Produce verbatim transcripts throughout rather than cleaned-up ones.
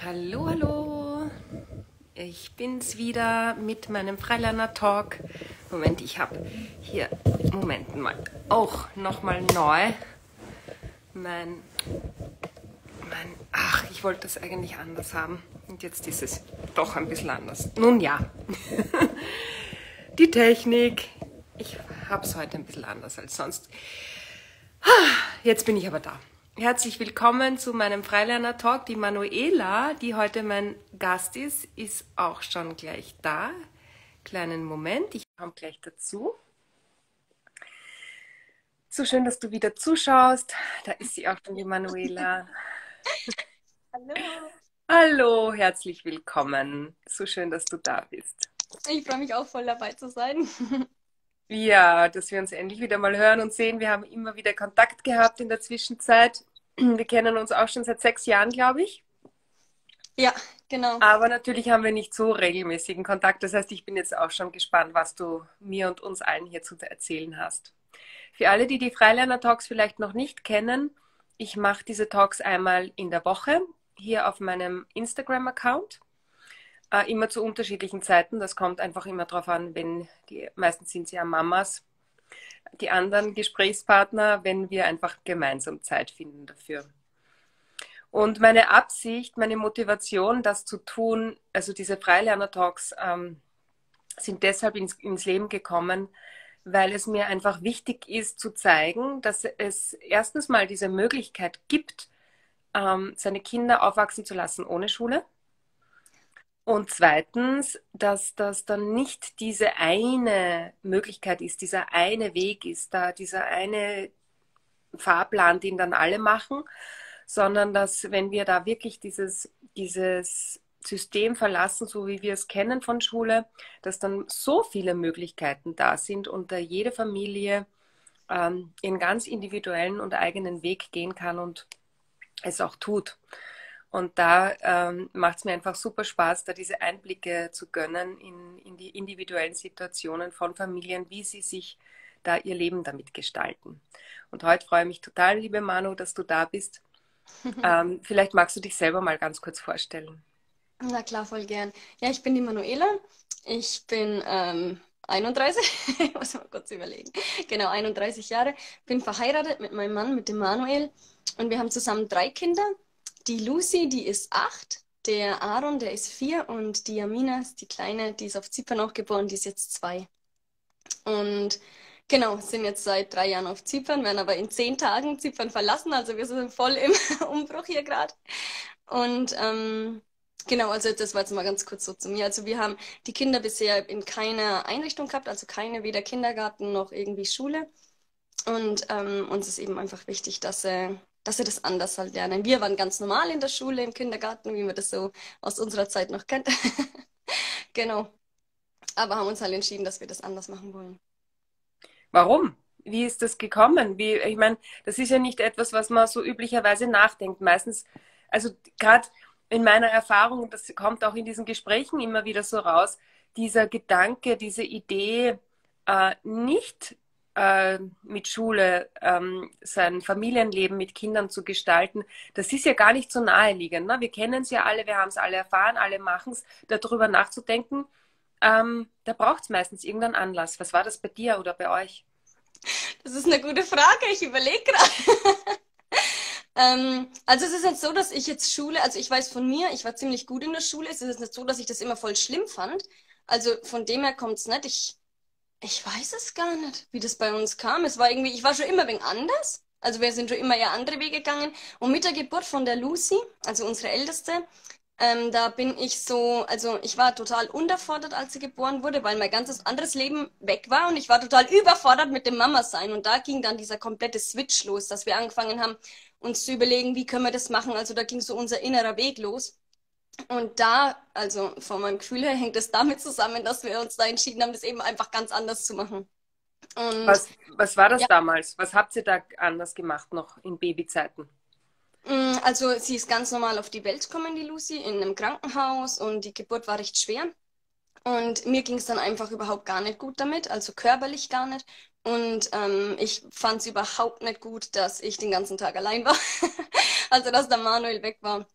Hallo, hallo. Ich bin's wieder mit meinem Freilerner-Talk. Moment, ich habe hier, Moment mal, auch nochmal neu mein, mein, ach, ich wollte das eigentlich anders haben. Und jetzt ist es doch ein bisschen anders. Nun ja, die Technik. Ich habe es heute ein bisschen anders als sonst. Jetzt bin ich aber da. Herzlich willkommen zu meinem Freilerner-Talk. Die Manuela, die heute mein Gast ist, ist auch schon gleich da. Kleinen Moment, ich komme gleich dazu. So schön, dass du wieder zuschaust. Da ist sie auch schon, die Manuela. Hallo. Hallo, herzlich willkommen. So schön, dass du da bist. Ich freue mich auch voll dabei zu sein. Ja, dass wir uns endlich wieder mal hören und sehen. Wir haben immer wieder Kontakt gehabt in der Zwischenzeit. Wir kennen uns auch schon seit sechs Jahren, glaube ich. Ja, genau. Aber natürlich haben wir nicht so regelmäßigen Kontakt. Das heißt, ich bin jetzt auch schon gespannt, was du mir und uns allen hier zu erzählen hast. Für alle, die die Freilerner-Talks vielleicht noch nicht kennen, ich mache diese Talks einmal in der Woche hier auf meinem Instagram-Account. Äh, immer zu unterschiedlichen Zeiten. Das kommt einfach immer darauf an, wenn die, meistens sind sie ja Mamas, die anderen Gesprächspartner, wenn wir einfach gemeinsam Zeit finden dafür. Und meine Absicht, meine Motivation, das zu tun, also diese Freilerner-Talks ähm, sind deshalb ins, ins Leben gekommen, weil es mir einfach wichtig ist zu zeigen, dass es erstens mal diese Möglichkeit gibt, ähm, seine Kinder aufwachsen zu lassen ohne Schule. Und zweitens, dass das dann nicht diese eine Möglichkeit ist, dieser eine Weg ist, da dieser eine Fahrplan, den dann alle machen, sondern dass, wenn wir da wirklich dieses, dieses System verlassen, so wie wir es kennen von Schule, dass dann so viele Möglichkeiten da sind und da jede Familie ähm, ihren ganz individuellen und eigenen Weg gehen kann und es auch tut. Und da ähm, macht es mir einfach super Spaß, da diese Einblicke zu gönnen in, in die individuellen Situationen von Familien, wie sie sich da ihr Leben damit gestalten. Und heute freue ich mich total, liebe Manu, dass du da bist. Ähm, vielleicht magst du dich selber mal ganz kurz vorstellen. Na klar, voll gern. Ja, ich bin die Manuela. Ich bin ähm, einunddreißig. Ich muss mal kurz überlegen. Genau, einunddreißig Jahre. Bin verheiratet mit meinem Mann, mit dem Manuel. Und wir haben zusammen drei Kinder. Die Lucy, die ist acht. Der Aaron, der ist vier. Und die Jamina, ist die Kleine, die ist auf Zypern auch geboren, die ist jetzt zwei. Und genau, sind jetzt seit drei Jahren auf Zypern, werden aber in zehn Tagen Zypern verlassen. Also wir sind voll im Umbruch hier gerade. Und ähm, genau, also das war jetzt mal ganz kurz so zu mir. Also wir haben die Kinder bisher in keiner Einrichtung gehabt, also keine, weder Kindergarten noch irgendwie Schule. Und ähm, uns ist eben einfach wichtig, dass sie, dass sie das anders halt lernen. Wir waren ganz normal in der Schule, im Kindergarten, wie man das so aus unserer Zeit noch kennt. Genau. Aber haben uns halt entschieden, dass wir das anders machen wollen. Warum? Wie ist das gekommen? Wie, ich meine, das ist ja nicht etwas, was man so üblicherweise nachdenkt. Meistens, also gerade in meiner Erfahrung, das kommt auch in diesen Gesprächen immer wieder so raus, dieser Gedanke, diese Idee, äh, nicht äh, mit Schule ähm, sein Familienleben mit Kindern zu gestalten, das ist ja gar nicht so naheliegend. Ne? Wir kennen es ja alle, wir haben es alle erfahren, alle machen es, darüber nachzudenken. Ähm, da braucht es meistens irgendeinen Anlass. Was war das bei dir oder bei euch? Das ist eine gute Frage, ich überlege gerade. Ähm, also es ist jetzt so, dass ich jetzt Schule, also ich weiß von mir, ich war ziemlich gut in der Schule. Es ist jetzt nicht so, dass ich das immer voll schlimm fand. Also von dem her kommt es nicht. Ich, ich weiß es gar nicht, wie das bei uns kam. Es war irgendwie, ich war schon immer ein wenig anders. Also wir sind schon immer ja andere Wege gegangen. Und mit der Geburt von der Lucy, also unsere Älteste, ähm, da bin ich so, also ich war total unterfordert, als sie geboren wurde, weil mein ganzes anderes Leben weg war und ich war total überfordert mit dem Mama-Sein. Und da ging dann dieser komplette Switch los, dass wir angefangen haben, uns zu überlegen, wie können wir das machen. Also da ging so unser innerer Weg los. Und da, also von meinem Gefühl her, hängt es damit zusammen, dass wir uns da entschieden haben, das eben einfach ganz anders zu machen. Und Was, was war das ja, damals? Was habt ihr da anders gemacht noch in Babyzeiten? mm, also sie ist ganz normal auf die Welt gekommen, die Lucy, in einem Krankenhaus und die Geburt war recht schwer. Und mir ging es dann einfach überhaupt gar nicht gut damit, also körperlich gar nicht. Und ähm, ich fand es überhaupt nicht gut, dass ich den ganzen Tag allein war. Also, dass der Manuel weg war.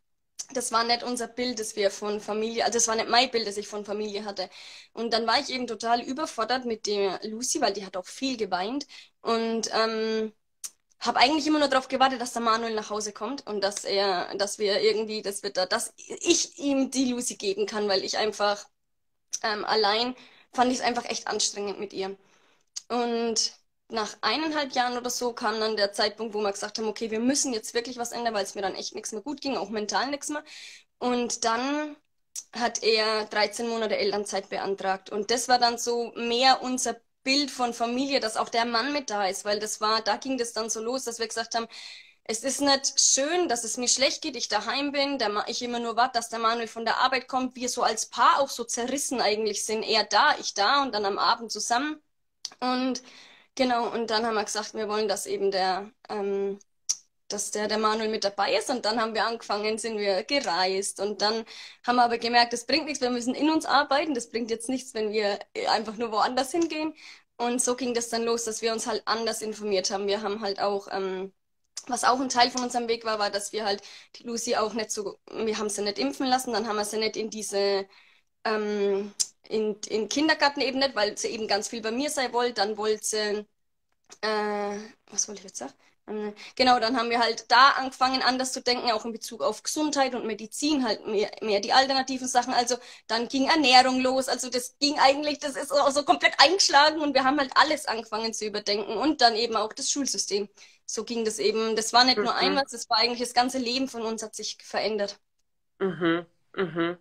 das war nicht unser Bild, das wir von Familie, also das war nicht mein Bild, das ich von Familie hatte. Und dann war ich eben total überfordert mit der Lucy, weil die hat auch viel geweint. Und ähm, habe eigentlich immer nur darauf gewartet, dass der Manuel nach Hause kommt und dass er, dass wir irgendwie, das wird da, dass ich ihm die Lucy geben kann, weil ich einfach ähm, allein fand ich es einfach echt anstrengend mit ihr. Und nach eineinhalb Jahren oder so kam dann der Zeitpunkt, wo wir gesagt haben, okay, wir müssen jetzt wirklich was ändern, weil es mir dann echt nichts mehr gut ging, auch mental nichts mehr. Und dann hat er dreizehn Monate Elternzeit beantragt. Und das war dann so mehr unser Bild von Familie, dass auch der Mann mit da ist, weil das war, da ging das dann so los, dass wir gesagt haben, es ist nicht schön, dass es mir schlecht geht, ich daheim bin, der, Ma- ich immer nur warte, dass der Manuel von der Arbeit kommt, wir so als Paar auch so zerrissen eigentlich sind, er da, ich da und dann am Abend zusammen. Und genau, und dann haben wir gesagt, wir wollen, dass eben der, ähm, dass der, der Manuel mit dabei ist. Und dann haben wir angefangen, sind wir gereist. Und dann haben wir aber gemerkt, das bringt nichts, wir müssen in uns arbeiten. Das bringt jetzt nichts, wenn wir einfach nur woanders hingehen. Und so ging das dann los, dass wir uns halt anders informiert haben. Wir haben halt auch, ähm, was auch ein Teil von unserem Weg war, war, dass wir halt die Lucy auch nicht so, wir haben sie nicht impfen lassen, dann haben wir sie nicht in diese ähm, in, in Kindergarten eben nicht, weil sie eben ganz viel bei mir sein wollte. Dann wollte sie, äh, was wollte ich jetzt sagen? Ähm, Genau, dann haben wir halt da angefangen, anders zu denken, auch in Bezug auf Gesundheit und Medizin, halt mehr, mehr die alternativen Sachen. Also dann ging Ernährung los. Also das ging eigentlich, das ist auch so komplett eingeschlagen und wir haben halt alles angefangen zu überdenken und dann eben auch das Schulsystem. So ging das eben. Das war nicht nur ein Mhm. was, das war eigentlich das ganze Leben von uns hat sich verändert. Mhm. Mhm.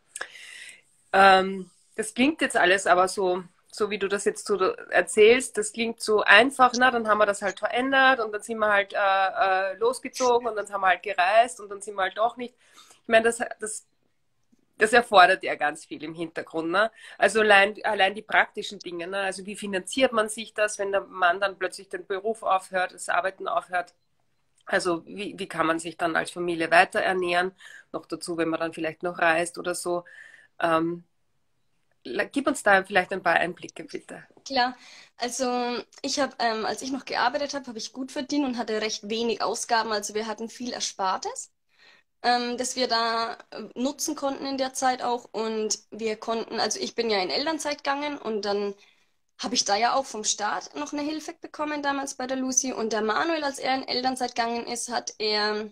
Ähm, das klingt jetzt alles aber so, so wie du das jetzt so erzählst, das klingt so einfach, na, dann haben wir das halt verändert und dann sind wir halt äh, äh, losgezogen und dann haben wir halt gereist und dann sind wir halt doch nicht. Ich meine, das, das, das erfordert ja ganz viel im Hintergrund, ne? Also allein, allein die praktischen Dinge, ne? Also wie finanziert man sich das, wenn der Mann dann plötzlich den Beruf aufhört, das Arbeiten aufhört? Also wie, wie kann man sich dann als Familie weiter ernähren? Noch dazu, wenn man dann vielleicht noch reist oder so. Ähm, Gib uns da vielleicht ein paar Einblicke, bitte. Klar, also ich habe, ähm, als ich noch gearbeitet habe, habe ich gut verdient und hatte recht wenig Ausgaben. Also wir hatten viel Erspartes, ähm, das wir da äh, nutzen konnten in der Zeit auch. Und wir konnten, also ich bin ja in Elternzeit gegangen und dann habe ich da ja auch vom Staat noch eine Hilfe bekommen damals bei der Lucy. Und der Manuel, als er in Elternzeit gegangen ist, hat er,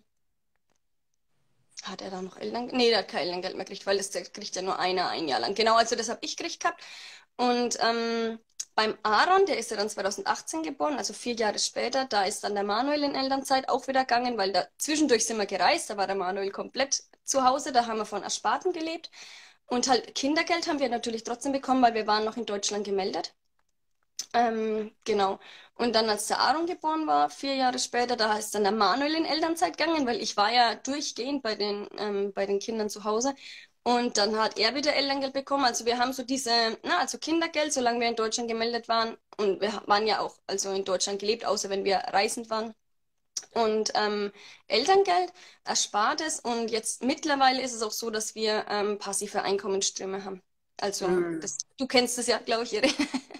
hat er da noch Eltern? Nee, der hat kein Elterngeld mehr gekriegt, weil das kriegt ja nur einer ein Jahr lang. Genau, also das habe ich gekriegt gehabt. Und ähm, beim Aaron, der ist ja dann zweitausendachtzehn geboren, also vier Jahre später, da ist dann der Manuel in Elternzeit auch wieder gegangen, weil da zwischendurch sind wir gereist, da war der Manuel komplett zu Hause, da haben wir von Ersparten gelebt. Und halt Kindergeld haben wir natürlich trotzdem bekommen, weil wir waren noch in Deutschland gemeldet. Ähm, genau. Und dann, als der Aaron geboren war, vier Jahre später, da ist dann der Manuel in Elternzeit gegangen, weil ich war ja durchgehend bei den, ähm, bei den Kindern zu Hause. Und dann hat er wieder Elterngeld bekommen. Also wir haben so diese, na, also Kindergeld, solange wir in Deutschland gemeldet waren. Und wir waren ja auch also in Deutschland gelebt, außer wenn wir reisend waren. Und ähm, Elterngeld, Erspartes. Und jetzt mittlerweile ist es auch so, dass wir ähm, passive Einkommensströme haben. Also Mm, das, du kennst es ja, glaube ich, Irene.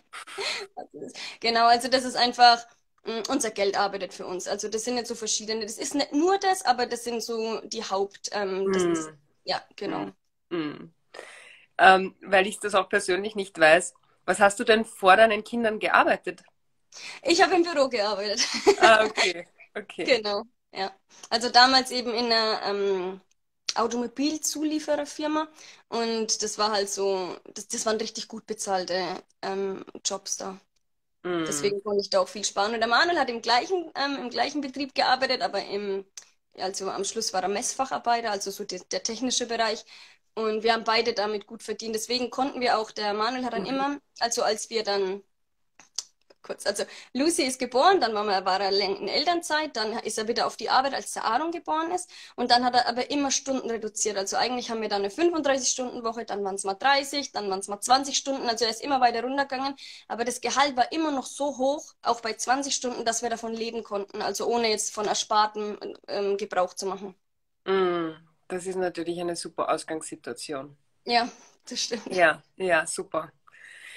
Genau, also das ist einfach, mh, unser Geld arbeitet für uns. Also das sind jetzt so verschiedene, das ist nicht nur das, aber das sind so die Haupt, ähm, das ist, mm, ja, mm, genau. mm. Ähm, weil ich das auch persönlich nicht weiß. Was hast du denn vor deinen Kindern gearbeitet? Ich habe im Büro gearbeitet. Ah, okay, okay. Genau, ja. Also damals eben in einer ähm, Automobilzuliefererfirma und das war halt so, das, das waren richtig gut bezahlte ähm, Jobs da. Mm, Deswegen konnte ich da auch viel sparen. Und der Manuel hat im gleichen, ähm, im gleichen Betrieb gearbeitet, aber im, also am Schluss war er Messfacharbeiter, also so der, der technische Bereich. Und wir haben beide damit gut verdient. Deswegen konnten wir auch, der Manuel hat dann mhm, immer, also als wir dann kurz. Also Lucy ist geboren, dann war, wir, war er läng- in Elternzeit, dann ist er wieder auf die Arbeit, als der Aaron geboren ist. Und dann hat er aber immer Stunden reduziert. Also eigentlich haben wir dann eine fünfunddreißig-Stunden-Woche, dann waren es mal dreißig, dann waren es mal zwanzig Stunden. Also er ist immer weiter runtergegangen. Aber das Gehalt war immer noch so hoch, auch bei zwanzig Stunden, dass wir davon leben konnten. Also ohne jetzt von Erspartem ähm, Gebrauch zu machen. mm. Das ist natürlich eine super Ausgangssituation. Ja, das stimmt. Ja, ja, super.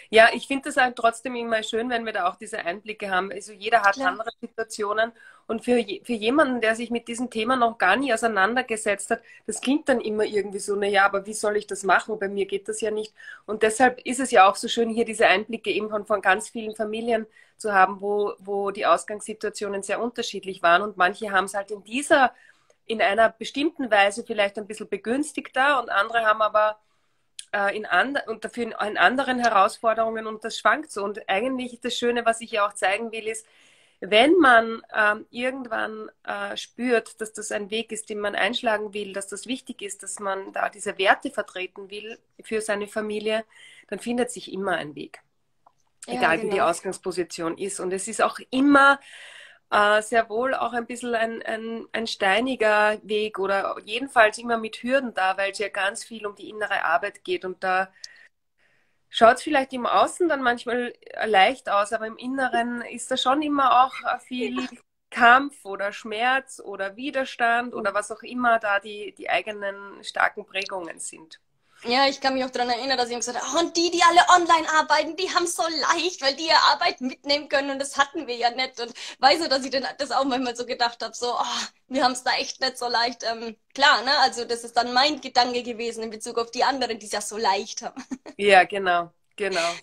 Ja, ich finde es halt trotzdem immer schön, wenn wir da auch diese Einblicke haben. Also jeder hat Klar. andere Situationen und für, je, für jemanden, der sich mit diesem Thema noch gar nie auseinandergesetzt hat, das klingt dann immer irgendwie so, na ja, aber wie soll ich das machen? Bei mir geht das ja nicht. Und deshalb ist es ja auch so schön, hier diese Einblicke eben von, von ganz vielen Familien zu haben, wo, wo die Ausgangssituationen sehr unterschiedlich waren und manche haben es halt in dieser, in einer bestimmten Weise vielleicht ein bisschen begünstigter und andere haben aber äh, in and und dafür in, in anderen Herausforderungen und das schwankt so. Und eigentlich das Schöne, was ich ja auch zeigen will, ist, wenn man ähm, irgendwann äh, spürt, dass das ein Weg ist, den man einschlagen will, dass das wichtig ist, dass man da diese Werte vertreten will für seine Familie, dann findet sich immer ein Weg, Ja, egal wie die genau. Ausgangsposition ist. Und es ist auch immer äh, sehr wohl auch ein bisschen ein, ein, ein steiniger Weg oder jedenfalls immer mit Hürden da, weil es ja ganz viel um die innere Arbeit geht. Und da schaut es vielleicht im Außen dann manchmal leicht aus, aber im Inneren ist da schon immer auch viel Kampf oder Schmerz oder Widerstand oder was auch immer da die, die eigenen starken Prägungen sind. Ja, ich kann mich auch daran erinnern, dass ich gesagt habe, oh, und die, die alle online arbeiten, die haben es so leicht, weil die ihre Arbeit mitnehmen können und das hatten wir ja nicht. Und weißt du, dass ich dann das auch manchmal so gedacht habe, so, oh, wir haben es da echt nicht so leicht. Ähm, klar, ne? Also das ist dann mein Gedanke gewesen in Bezug auf die anderen, die es ja so leicht haben. Ja, genau, genau.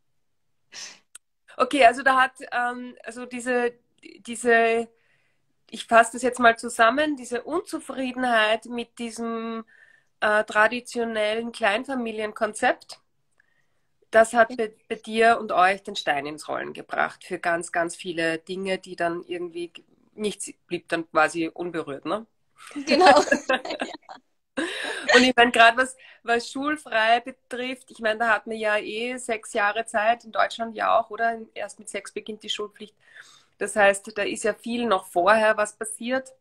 Okay, also da hat ähm, also diese, diese, ich fasse das jetzt mal zusammen, diese Unzufriedenheit mit diesem äh, traditionellen Kleinfamilienkonzept, das hat bei, bei dir und euch den Stein ins Rollen gebracht für ganz, ganz viele Dinge, die dann irgendwie, nichts blieb dann quasi unberührt, ne? Genau. Und ich meine, gerade was, was schulfrei betrifft, ich meine, da hat man ja eh sechs Jahre Zeit, in Deutschland ja auch, oder? Erst mit sechs beginnt die Schulpflicht. Das heißt, da ist ja viel noch vorher was passiert.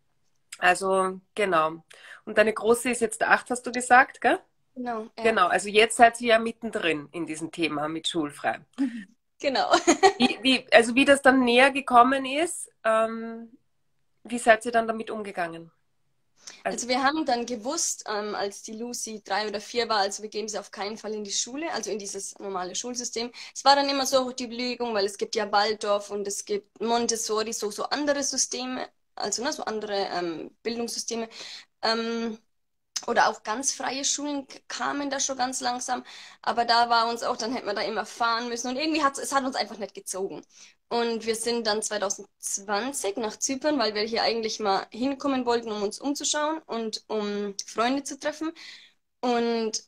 Also, genau. Und deine Große ist jetzt acht, hast du gesagt, gell? Genau, ja. Genau, also jetzt seid ihr ja mittendrin in diesem Thema mit schulfrei. Genau. Wie, wie, also wie das dann näher gekommen ist, ähm, wie seid ihr dann damit umgegangen? Also, Also wir haben dann gewusst, ähm, als die Lucy drei oder vier war, also wir geben sie auf keinen Fall in die Schule, also in dieses normale Schulsystem. Es war dann immer so auch die Überlegung, weil es gibt ja Waldorf und es gibt Montessori, so, so andere Systeme, also ne, so andere ähm, Bildungssysteme. Ähm, oder auch ganz freie Schulen kamen da schon ganz langsam. Aber da war uns auch, dann hätten wir da immer fahren müssen. Und irgendwie hat es hat uns einfach nicht gezogen. Und wir sind dann zwanzig zwanzig nach Zypern, weil wir hier eigentlich mal hinkommen wollten, um uns umzuschauen und um Freunde zu treffen. Und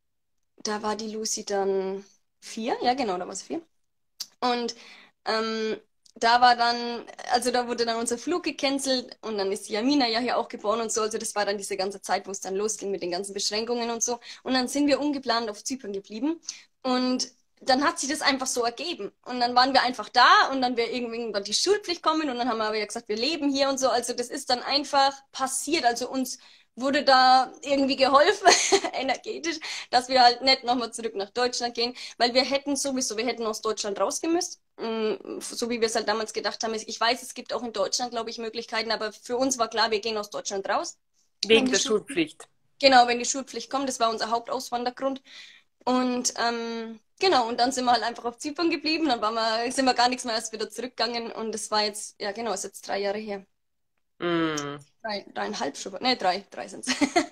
da war die Lucy dann vier. Ja, genau, da war sie vier. Und ähm, da war dann, also da wurde dann unser Flug gecancelt und dann ist die Jamina ja hier auch geboren und so. Also das war dann diese ganze Zeit, wo es dann losging mit den ganzen Beschränkungen und so. Und dann sind wir ungeplant auf Zypern geblieben und dann hat sich das einfach so ergeben. Und dann waren wir einfach da und dann wäre irgendwann die Schulpflicht kommen und dann haben wir aber ja gesagt, wir leben hier und so. Also das ist dann einfach passiert. Also uns wurde da irgendwie geholfen, energetisch, dass wir halt nicht nochmal zurück nach Deutschland gehen, weil wir hätten sowieso, wir hätten aus Deutschland rausgemüsst, mm, so wie wir es halt damals gedacht haben. Ich weiß, es gibt auch in Deutschland, glaube ich, Möglichkeiten, aber für uns war klar, wir gehen aus Deutschland raus, wenn wegen die der Schul Schulpflicht. genau, wenn die Schulpflicht kommt, das war unser Hauptauswandergrund. Und ähm, genau, und dann sind wir halt einfach auf Zypern geblieben, dann waren wir, sind wir gar nichts mehr erst wieder zurückgegangen und das war jetzt, ja genau, ist jetzt drei Jahre her. Mm. Drei, dreieinhalb schon, ne, drei, drei sind's.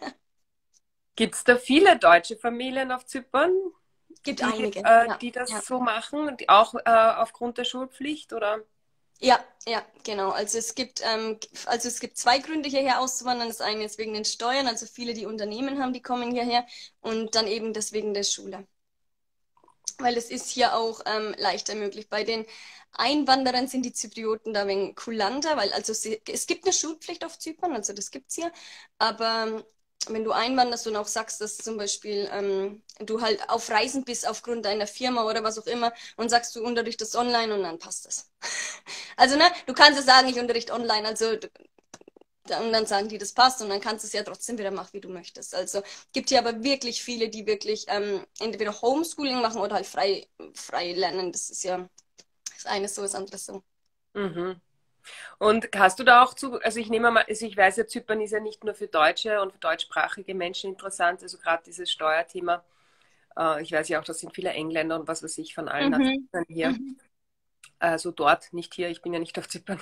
Gibt es da viele deutsche Familien auf Zypern, Gibt die, einige, äh, ja, die das ja. so machen, die auch äh, aufgrund der Schulpflicht, oder? Ja, ja, genau. Also es gibt, ähm, also es gibt zwei Gründe, hierher auszuwandern. Das eine ist wegen den Steuern, also viele, die Unternehmen haben, die kommen hierher und dann eben deswegen der Schule. Weil es ist hier auch ähm, leichter möglich. Bei den Einwanderern sind die Zyprioten da ein wenig kulanter, weil also sie, es gibt eine Schulpflicht auf Zypern, also das gibt's hier, aber ähm, wenn du einwanderst und auch sagst, dass zum Beispiel ähm, du halt auf Reisen bist aufgrund deiner Firma oder was auch immer und sagst, du unterrichtest online und dann passt das. Also ne, du kannst ja sagen, ich unterrichte online, also du, und dann sagen die, das passt und dann kannst du es ja trotzdem wieder machen, wie du möchtest. Also gibt hier aber wirklich viele, die wirklich ähm, entweder Homeschooling machen oder halt frei, frei lernen. Das ist ja das eine so, das andere so. Mhm. Und hast du da auch zu, also ich nehme mal, also ich weiß ja, Zypern ist ja nicht nur für Deutsche und für deutschsprachige Menschen interessant, also gerade dieses Steuerthema. Äh, ich weiß ja auch, das sind viele Engländer und was weiß ich von allen Mhm. Nationen hier. Mhm. Also dort, nicht hier, ich bin ja nicht auf Zypern.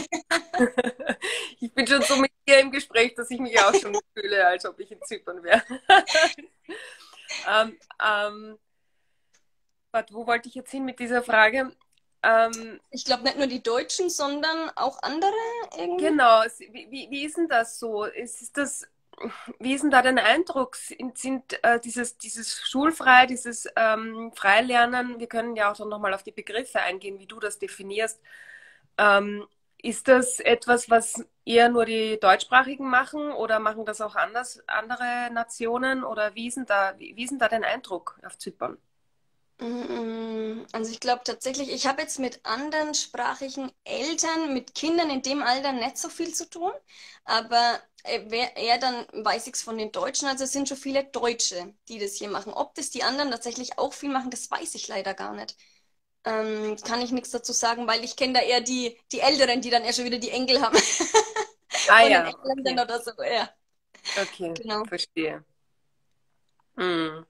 Ich bin schon so mit dir im Gespräch, dass ich mich auch schon fühle, als ob ich in Zypern wäre. ähm, ähm, warte, wo wollte ich jetzt hin mit dieser Frage? Ähm, Ich glaube nicht nur die Deutschen, sondern auch andere irgendwie. genau, es- wie, wie, wie ist denn das so? Ist, ist das, wie ist denn da dein Eindruck? Sind, sind äh, dieses, dieses Schulfrei, dieses ähm, Freilernen, wir können ja auch dann nochmal auf die Begriffe eingehen, wie du das definierst. Ähm, ist das etwas, was eher nur die Deutschsprachigen machen oder machen das auch anders, andere Nationen? Oder wie ist denn da, wie, wie ist denn da dein Eindruck auf Zypern? Mm, Also ich glaube tatsächlich, ich habe jetzt mit anderen sprachigen Eltern, mit Kindern in dem Alter nicht so viel zu tun, aber äh, wer- eher dann weiß ich es von den Deutschen, also es sind schon viele Deutsche, die das hier machen. Ob das die anderen tatsächlich auch viel machen, das weiß ich leider gar nicht. Ähm, kann ich nichts dazu sagen, weil ich kenne da eher die, die Älteren, die dann eher schon wieder die Enkel haben Ah von den ja, Engländern okay, oder so. Ja, okay, genau. verstehe. Hm.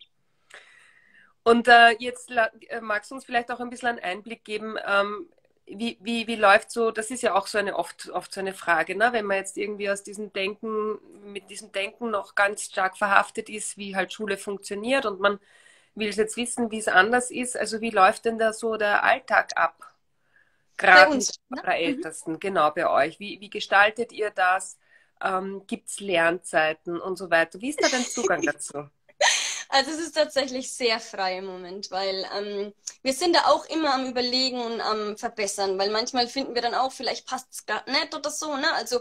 Und äh, jetzt la- äh, magst du uns vielleicht auch ein bisschen einen Einblick geben, ähm, wie, wie, wie läuft so, das ist ja auch so eine oft, oft so eine Frage, ne? Wenn man jetzt irgendwie aus diesem Denken, mit diesem Denken noch ganz stark verhaftet ist, wie halt Schule funktioniert und man will jetzt wissen, wie es anders ist. Also wie läuft denn da so der Alltag ab? Bei Gerade mit uns, ne? eurer Mhm. Ältesten, genau bei euch. Wie, wie gestaltet ihr das? Ähm, gibt es Lernzeiten und so weiter? Wie ist da dein Zugang dazu? Also es ist tatsächlich sehr frei im Moment, weil ähm, wir sind da auch immer am Überlegen und am Verbessern, weil manchmal finden wir dann auch, vielleicht passt es gerade nicht oder so, ne? Also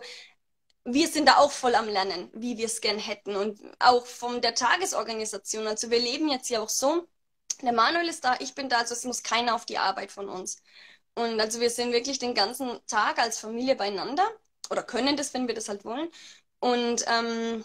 wir sind da auch voll am Lernen, wie wir es gern hätten und auch von der Tagesorganisation. Also wir leben jetzt ja auch so, der Manuel ist da, ich bin da, also es muss keiner auf die Arbeit von uns. Und also wir sind wirklich den ganzen Tag als Familie beieinander oder können das, wenn wir das halt wollen. Und ähm,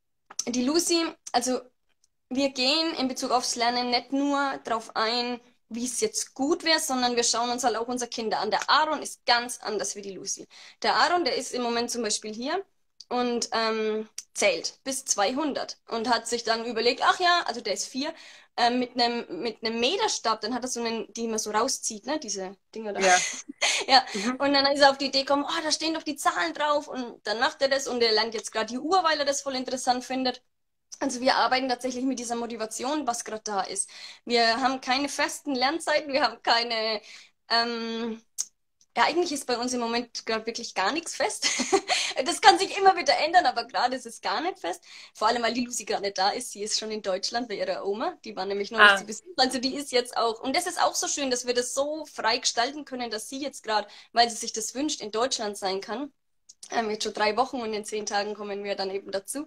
die Lucy, also wir gehen in Bezug aufs Lernen nicht nur darauf ein, wie es jetzt gut wäre, sondern wir schauen uns halt auch unsere Kinder an. Der Aaron ist ganz anders wie die Lucy. Der Aaron, der ist im Moment zum Beispiel hier und ähm, zählt bis zweihundert und hat sich dann überlegt, ach ja, also der ist vier, ähm, mit einem mit einem Meterstab, dann hat er so einen, die man so rauszieht, ne, diese Dinger da. Ja. Ja, Mhm. und dann ist er auf die Idee gekommen, oh, da stehen doch die Zahlen drauf und dann macht er das und er lernt jetzt gerade die Uhr, weil er das voll interessant findet. Also wir arbeiten tatsächlich mit dieser Motivation, was gerade da ist. Wir haben keine festen Lernzeiten, wir haben keine, ähm, ja, eigentlich ist bei uns im Moment gerade wirklich gar nichts fest. Das kann sich immer wieder ändern, aber gerade ist es gar nicht fest. Vor allem, weil die Lucy gerade nicht da ist. Sie ist schon in Deutschland bei ihrer Oma. Die war nämlich noch nicht zu Ah, Besuch. Also die ist jetzt auch. Und das ist auch so schön, dass wir das so frei gestalten können, dass sie jetzt gerade, weil sie sich das wünscht, in Deutschland sein kann. Ähm, jetzt schon drei Wochen und in zehn Tagen kommen wir dann eben dazu.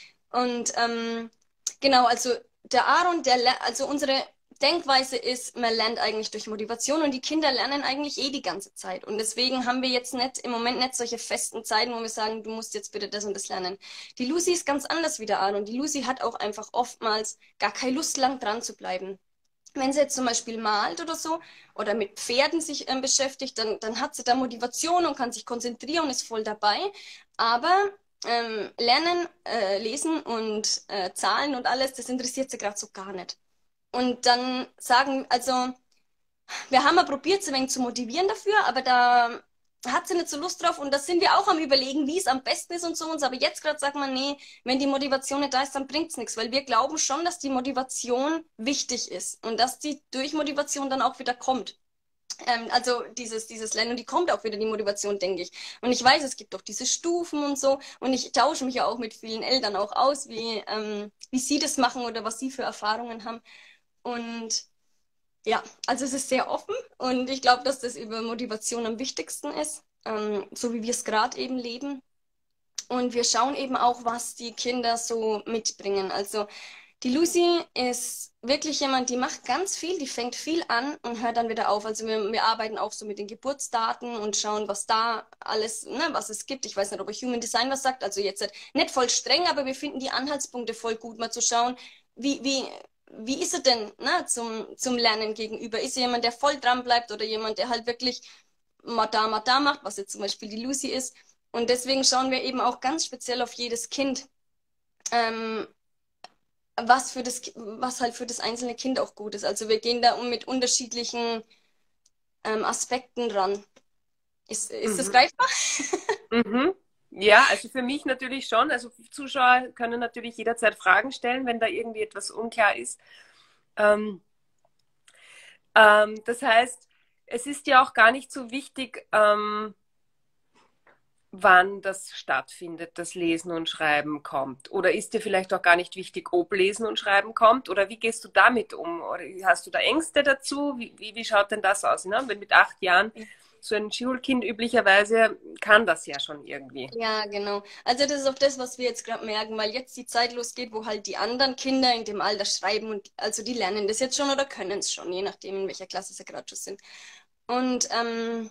Und ähm, genau, also der Aaron, der, ler- also unsere Denkweise ist, man lernt eigentlich durch Motivation und die Kinder lernen eigentlich eh die ganze Zeit. Und deswegen haben wir jetzt nicht, im Moment nicht solche festen Zeiten, wo wir sagen, du musst jetzt bitte das und das lernen. Die Lucy ist ganz anders wie der Aaron. Die Lucy hat auch einfach oftmals gar keine Lust, lang dran zu bleiben. Wenn sie jetzt zum Beispiel malt oder so oder mit Pferden sich ähm, beschäftigt, dann, dann hat sie da Motivation und kann sich konzentrieren und ist voll dabei. Aber ähm, Lernen, äh, Lesen und äh, Zahlen und alles, das interessiert sie gerade so gar nicht. Und dann sagen, also wir haben mal probiert, sie ein wenig zu motivieren dafür, aber da hat sie nicht so Lust drauf und da sind wir auch am Überlegen, wie es am besten ist und so uns. Aber jetzt gerade sagt man, nee, wenn die Motivation nicht da ist, dann bringt's nichts, weil wir glauben schon, dass die Motivation wichtig ist und dass die durch Motivation dann auch wieder kommt. Ähm, also dieses, dieses Lernen, und die kommt auch wieder, die Motivation, denke ich. Und ich weiß, es gibt doch diese Stufen und so. Und ich tausche mich ja auch mit vielen Eltern auch aus, wie, ähm, wie sie das machen oder was sie für Erfahrungen haben. Und ja, also es ist sehr offen und ich glaube, dass das über Motivation am wichtigsten ist, ähm, so wie wir es gerade eben leben. Und wir schauen eben auch, was die Kinder so mitbringen. Also die Lucy ist wirklich jemand, die macht ganz viel, die fängt viel an und hört dann wieder auf. Also wir, wir arbeiten auch so mit den Geburtsdaten und schauen, was da alles, ne, was es gibt. Ich weiß nicht, ob euch Human Design was sagt. Also jetzt nicht voll streng, aber wir finden die Anhaltspunkte voll gut, mal zu schauen, wie, wie, wie ist er denn, ne, zum, zum Lernen gegenüber? Ist er jemand, der voll dran bleibt oder jemand, der halt wirklich mal da, mal da macht, was jetzt zum Beispiel die Lucy ist? Und deswegen schauen wir eben auch ganz speziell auf jedes Kind. Ähm, was für das, was halt für das einzelne Kind auch gut ist. Also wir gehen da um mit unterschiedlichen ähm, Aspekten ran. Ist, ist das Mhm. greifbar? Mhm. Ja, also für mich natürlich schon. Also Zuschauer können natürlich jederzeit Fragen stellen, wenn da irgendwie etwas unklar ist. Ähm, ähm, das heißt, es ist ja auch gar nicht so wichtig, ähm, wann das stattfindet, das Lesen und Schreiben kommt. Oder ist dir vielleicht auch gar nicht wichtig, ob Lesen und Schreiben kommt? Oder wie gehst du damit um? Oder hast du da Ängste dazu? Wie, wie, wie schaut denn das aus? Ne? Wenn mit acht Jahren so ein Schulkind üblicherweise kann das ja schon irgendwie. Ja, genau. Also das ist auch das, was wir jetzt gerade merken, weil jetzt die Zeit losgeht, wo halt die anderen Kinder in dem Alter schreiben und also die lernen das jetzt schon oder können es schon, je nachdem, in welcher Klasse sie gerade schon sind. Und ähm,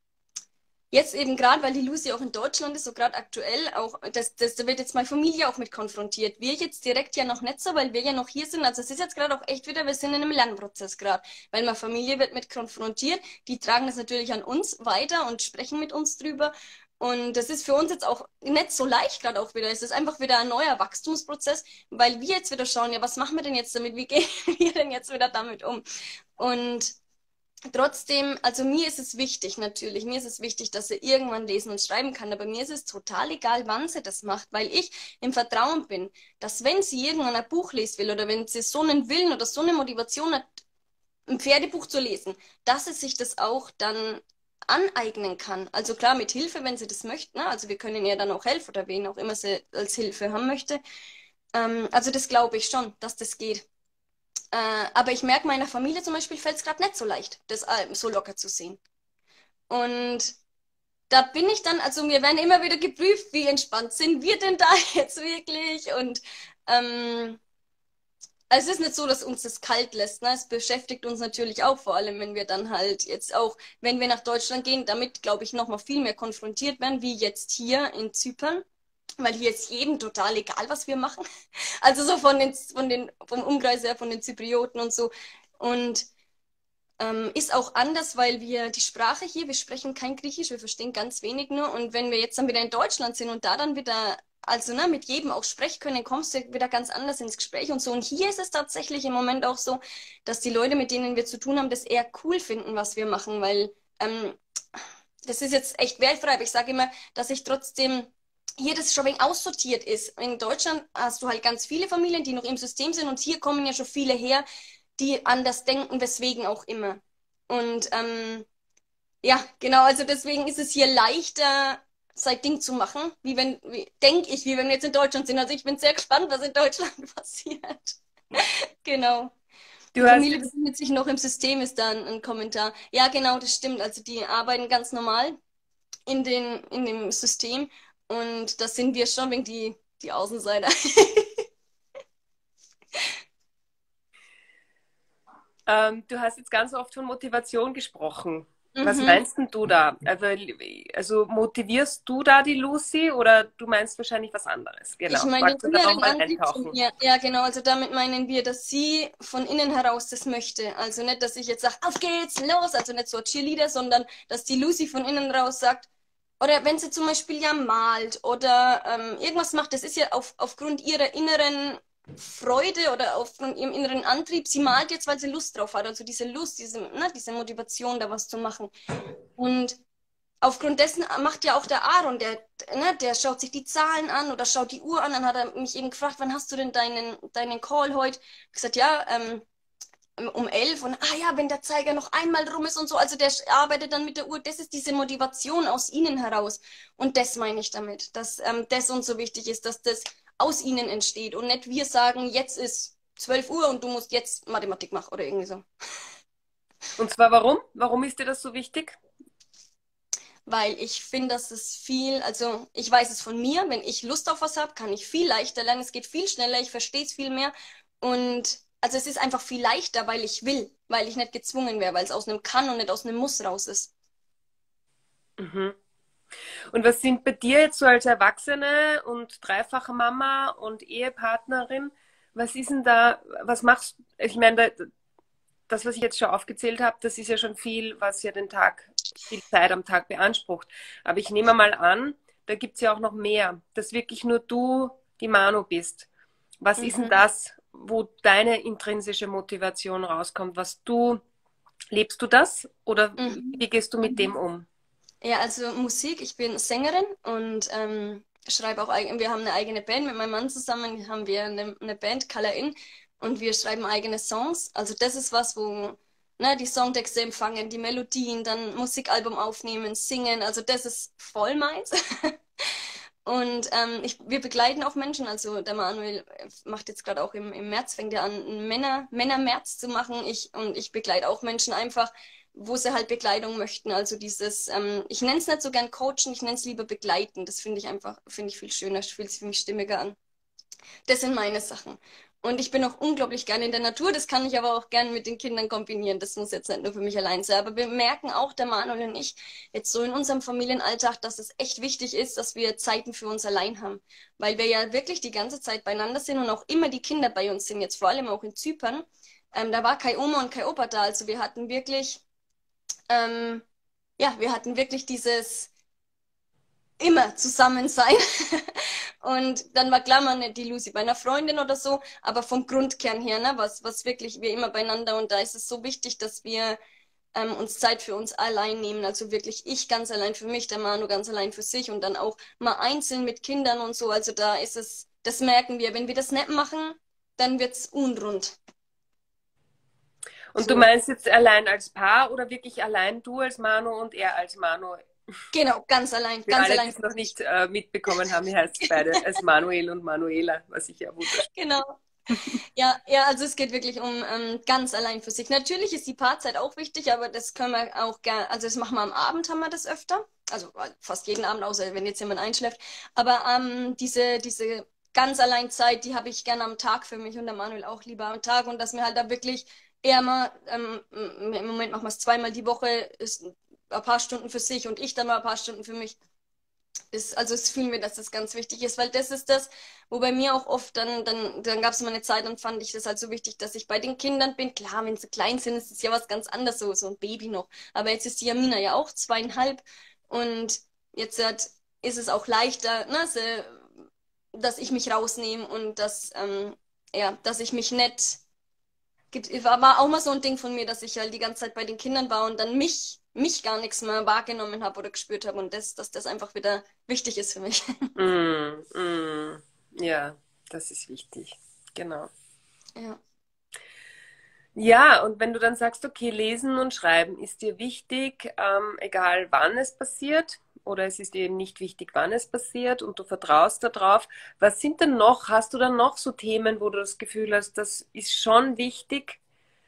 jetzt eben gerade, weil die Lucy auch in Deutschland ist, so gerade aktuell, auch das, das, da wird jetzt meine Familie auch mit konfrontiert. Wir jetzt direkt ja noch nicht so, weil wir ja noch hier sind. Also es ist jetzt gerade auch echt wieder, wir sind in einem Lernprozess gerade, weil meine Familie wird mit konfrontiert. Die tragen das natürlich an uns weiter und sprechen mit uns drüber. Und das ist für uns jetzt auch nicht so leicht gerade auch wieder. Es ist einfach wieder ein neuer Wachstumsprozess, weil wir jetzt wieder schauen, ja, was machen wir denn jetzt damit? Wie gehen wir denn jetzt wieder damit um? Und trotzdem, also mir ist es wichtig, natürlich, mir ist es wichtig, dass sie irgendwann lesen und schreiben kann, aber mir ist es total egal, wann sie das macht, weil ich im Vertrauen bin, dass wenn sie irgendwann ein Buch lesen will oder wenn sie so einen Willen oder so eine Motivation hat, ein Pferdebuch zu lesen, dass sie sich das auch dann aneignen kann. Also klar, mit Hilfe, wenn sie das möchte, ne? Also wir können ihr dann auch helfen oder wen auch immer sie als Hilfe haben möchte. Ähm, also das glaube ich schon, dass das geht. Äh, aber ich merke, meiner Familie zum Beispiel fällt es gerade nicht so leicht, das äh, so locker zu sehen. Und da bin ich dann, also wir werden immer wieder geprüft, wie entspannt sind wir denn da jetzt wirklich? Und ähm, also es ist nicht so, dass uns das kalt lässt. Ne? Es beschäftigt uns natürlich auch, vor allem wenn wir dann halt jetzt auch, wenn wir nach Deutschland gehen, damit, glaube ich, nochmal viel mehr konfrontiert werden, wie jetzt hier in Zypern. Weil hier ist jedem total egal, was wir machen. Also so von den, von den, vom Umkreis her, von den Zyprioten und so. Und ähm, ist auch anders, weil wir die Sprache hier, wir sprechen kein Griechisch, wir verstehen ganz wenig nur. Und wenn wir jetzt dann wieder in Deutschland sind und da dann wieder, also ne, mit jedem auch sprechen können, kommst du wieder ganz anders ins Gespräch und so. Und hier ist es tatsächlich im Moment auch so, dass die Leute, mit denen wir zu tun haben, das eher cool finden, was wir machen, weil ähm, das ist jetzt echt wertfrei, aber ich sage immer, dass ich trotzdem hier das schon wegen aussortiert ist. In Deutschland hast du halt ganz viele Familien, die noch im System sind und hier kommen ja schon viele her, die anders denken, weswegen auch immer. Und ähm, ja, genau, also deswegen ist es hier leichter, sein Ding zu machen, wie wenn, wie, denke ich, wie wenn wir jetzt in Deutschland sind. Also ich bin sehr gespannt, was in Deutschland passiert. Genau. Die Du hast Familie jetzt, befindet sich noch im System, ist da ein, ein Kommentar. Ja, genau, das stimmt. Also die arbeiten ganz normal in den, in dem System und das sind wir schon wegen die, die Außenseiter. ähm, du hast jetzt ganz oft von Motivation gesprochen. Was Mhm. meinst denn du da? Also, also motivierst du da die Lucy oder du meinst wahrscheinlich was anderes? Ich Genau. meine den Magst du da inneren nochmal Antrieb von eintauchen? ihr. Ja, genau. Also damit meinen wir, dass sie von innen heraus das möchte. Also nicht, dass ich jetzt sage, auf geht's, los. Also nicht so ein Cheerleader, sondern dass die Lucy von innen raus sagt, oder wenn sie zum Beispiel ja malt oder ähm, irgendwas macht, das ist ja auf, aufgrund ihrer inneren Freude oder aufgrund ihrem inneren Antrieb. Sie malt jetzt, weil sie Lust drauf hat. Also diese Lust, diese, ne, diese Motivation, da was zu machen. Und aufgrund dessen macht ja auch der Aaron, der, ne, der schaut sich die Zahlen an oder schaut die Uhr an. Dann hat er mich eben gefragt, wann hast du denn deinen, deinen Call heute? Ich gesagt, ja, ähm, um elf. Und ah ja, wenn der Zeiger noch einmal rum ist und so. Also der arbeitet dann mit der Uhr. Das ist diese Motivation aus ihnen heraus. Und das meine ich damit, dass ähm, das uns so wichtig ist, dass das aus ihnen entsteht und nicht wir sagen, jetzt ist zwölf Uhr und du musst jetzt Mathematik machen oder irgendwie so. Und zwar warum? Warum ist dir das so wichtig? Weil ich finde, dass es viel, also ich weiß es von mir, wenn ich Lust auf was habe, kann ich viel leichter lernen, es geht viel schneller, ich verstehe es viel mehr und also es ist einfach viel leichter, weil ich will, weil ich nicht gezwungen wäre, weil es aus einem Kann und nicht aus einem Muss raus ist. Mhm. Und was sind bei dir jetzt so als Erwachsene und dreifache Mama und Ehepartnerin, was ist denn da, was machst du? Ich meine, da, das, was ich jetzt schon aufgezählt habe, das ist ja schon viel, was ja den Tag, viel Zeit am Tag beansprucht. Aber ich nehme mal an, da gibt es ja auch noch mehr, dass wirklich nur du die Manu bist. Was ist denn Mhm. das? wo deine intrinsische Motivation rauskommt, was du, lebst du das oder Mhm. wie gehst du mit dem um? Ja, also Musik, ich bin Sängerin und ähm, schreibe auch, eig- wir haben eine eigene Band mit meinem Mann zusammen, haben wir eine, eine Band, Color In, und wir schreiben eigene Songs. Also das ist was, wo, ne, die Songtexte empfangen, die Melodien, dann Musikalbum aufnehmen, singen, also das ist voll meins. Und ähm, ich, wir begleiten auch Menschen, also der Manuel äh, macht jetzt gerade auch im, im März, fängt er an, einen Männer, Männermärz zu machen. Ich, und ich begleite auch Menschen einfach, wo sie halt Begleitung möchten. Also dieses, ähm, ich nenne es nicht so gern Coachen, ich nenne es lieber begleiten. Das finde ich einfach, finde ich viel schöner, fühlt sich für mich stimmiger an. Das sind meine Sachen. Und ich bin auch unglaublich gerne in der Natur. Das kann ich aber auch gerne mit den Kindern kombinieren. Das muss jetzt nicht nur für mich allein sein. Aber wir merken auch, der Manuel und ich, jetzt so in unserem Familienalltag, dass es echt wichtig ist, dass wir Zeiten für uns allein haben. Weil wir ja wirklich die ganze Zeit beieinander sind und auch immer die Kinder bei uns sind. Jetzt vor allem auch in Zypern. Ähm, da war keine Oma und kein Opa da. Also wir hatten wirklich, ähm, ja, wir hatten wirklich dieses immer zusammen sein. Und dann war klar, man nicht die Lucy bei einer Freundin oder so, aber vom Grundkern her, ne, was, was wirklich wir immer beieinander, und da ist es so wichtig, dass wir ähm, uns Zeit für uns allein nehmen, also wirklich ich ganz allein für mich, der Manu ganz allein für sich und dann auch mal einzeln mit Kindern und so, also da ist es, das merken wir, wenn wir das nicht machen, dann wird's unrund. Und du So. meinst jetzt allein als Paar oder wirklich allein du als Manu und er als Manu? Genau, ganz allein, Für ganz alle, die allein es für noch sich. nicht äh, mitbekommen haben, ihr heißt beide als Manuel und Manuela, was ich ja wunderschön. Genau. Ja, ja, also es geht wirklich um ähm, ganz allein für sich. Natürlich ist die Paarzeit auch wichtig, aber das können wir auch gerne, also das machen wir am Abend, haben wir das öfter. Also äh, fast jeden Abend, außer wenn jetzt jemand einschläft. Aber ähm, diese, diese ganz allein Zeit, die habe ich gerne am Tag für mich und der Manuel auch lieber am Tag. Und dass wir halt da wirklich eher mal, ähm, im Moment machen wir es zweimal die Woche, ist ein paar Stunden für sich und ich dann mal ein paar Stunden für mich. Ist, also es fühlen wir, dass das ganz wichtig ist, weil das ist das, wo bei mir auch oft dann, dann, dann gab es mal eine Zeit, dann fand ich das halt so wichtig, dass ich bei den Kindern bin. Klar, wenn sie klein sind, ist es ja was ganz anderes, so, so ein Baby noch. Aber jetzt ist die Jamina ja auch zweieinhalb und jetzt hat, ist es auch leichter, ne, sie, dass ich mich rausnehme und dass, ähm, ja, dass ich mich nicht gibt, war, war auch mal so ein Ding von mir, dass ich halt die ganze Zeit bei den Kindern war und dann mich, mich gar nichts mehr wahrgenommen habe oder gespürt habe und das, dass das einfach wieder wichtig ist für mich. Mm, mm, ja, das ist wichtig. Genau. Ja. Ja, und wenn du dann sagst, okay, lesen und schreiben ist dir wichtig, ähm, egal wann es passiert, oder es ist dir eben nicht wichtig, wann es passiert und du vertraust darauf. Was sind denn noch, hast du dann noch so Themen, wo du das Gefühl hast, das ist schon wichtig,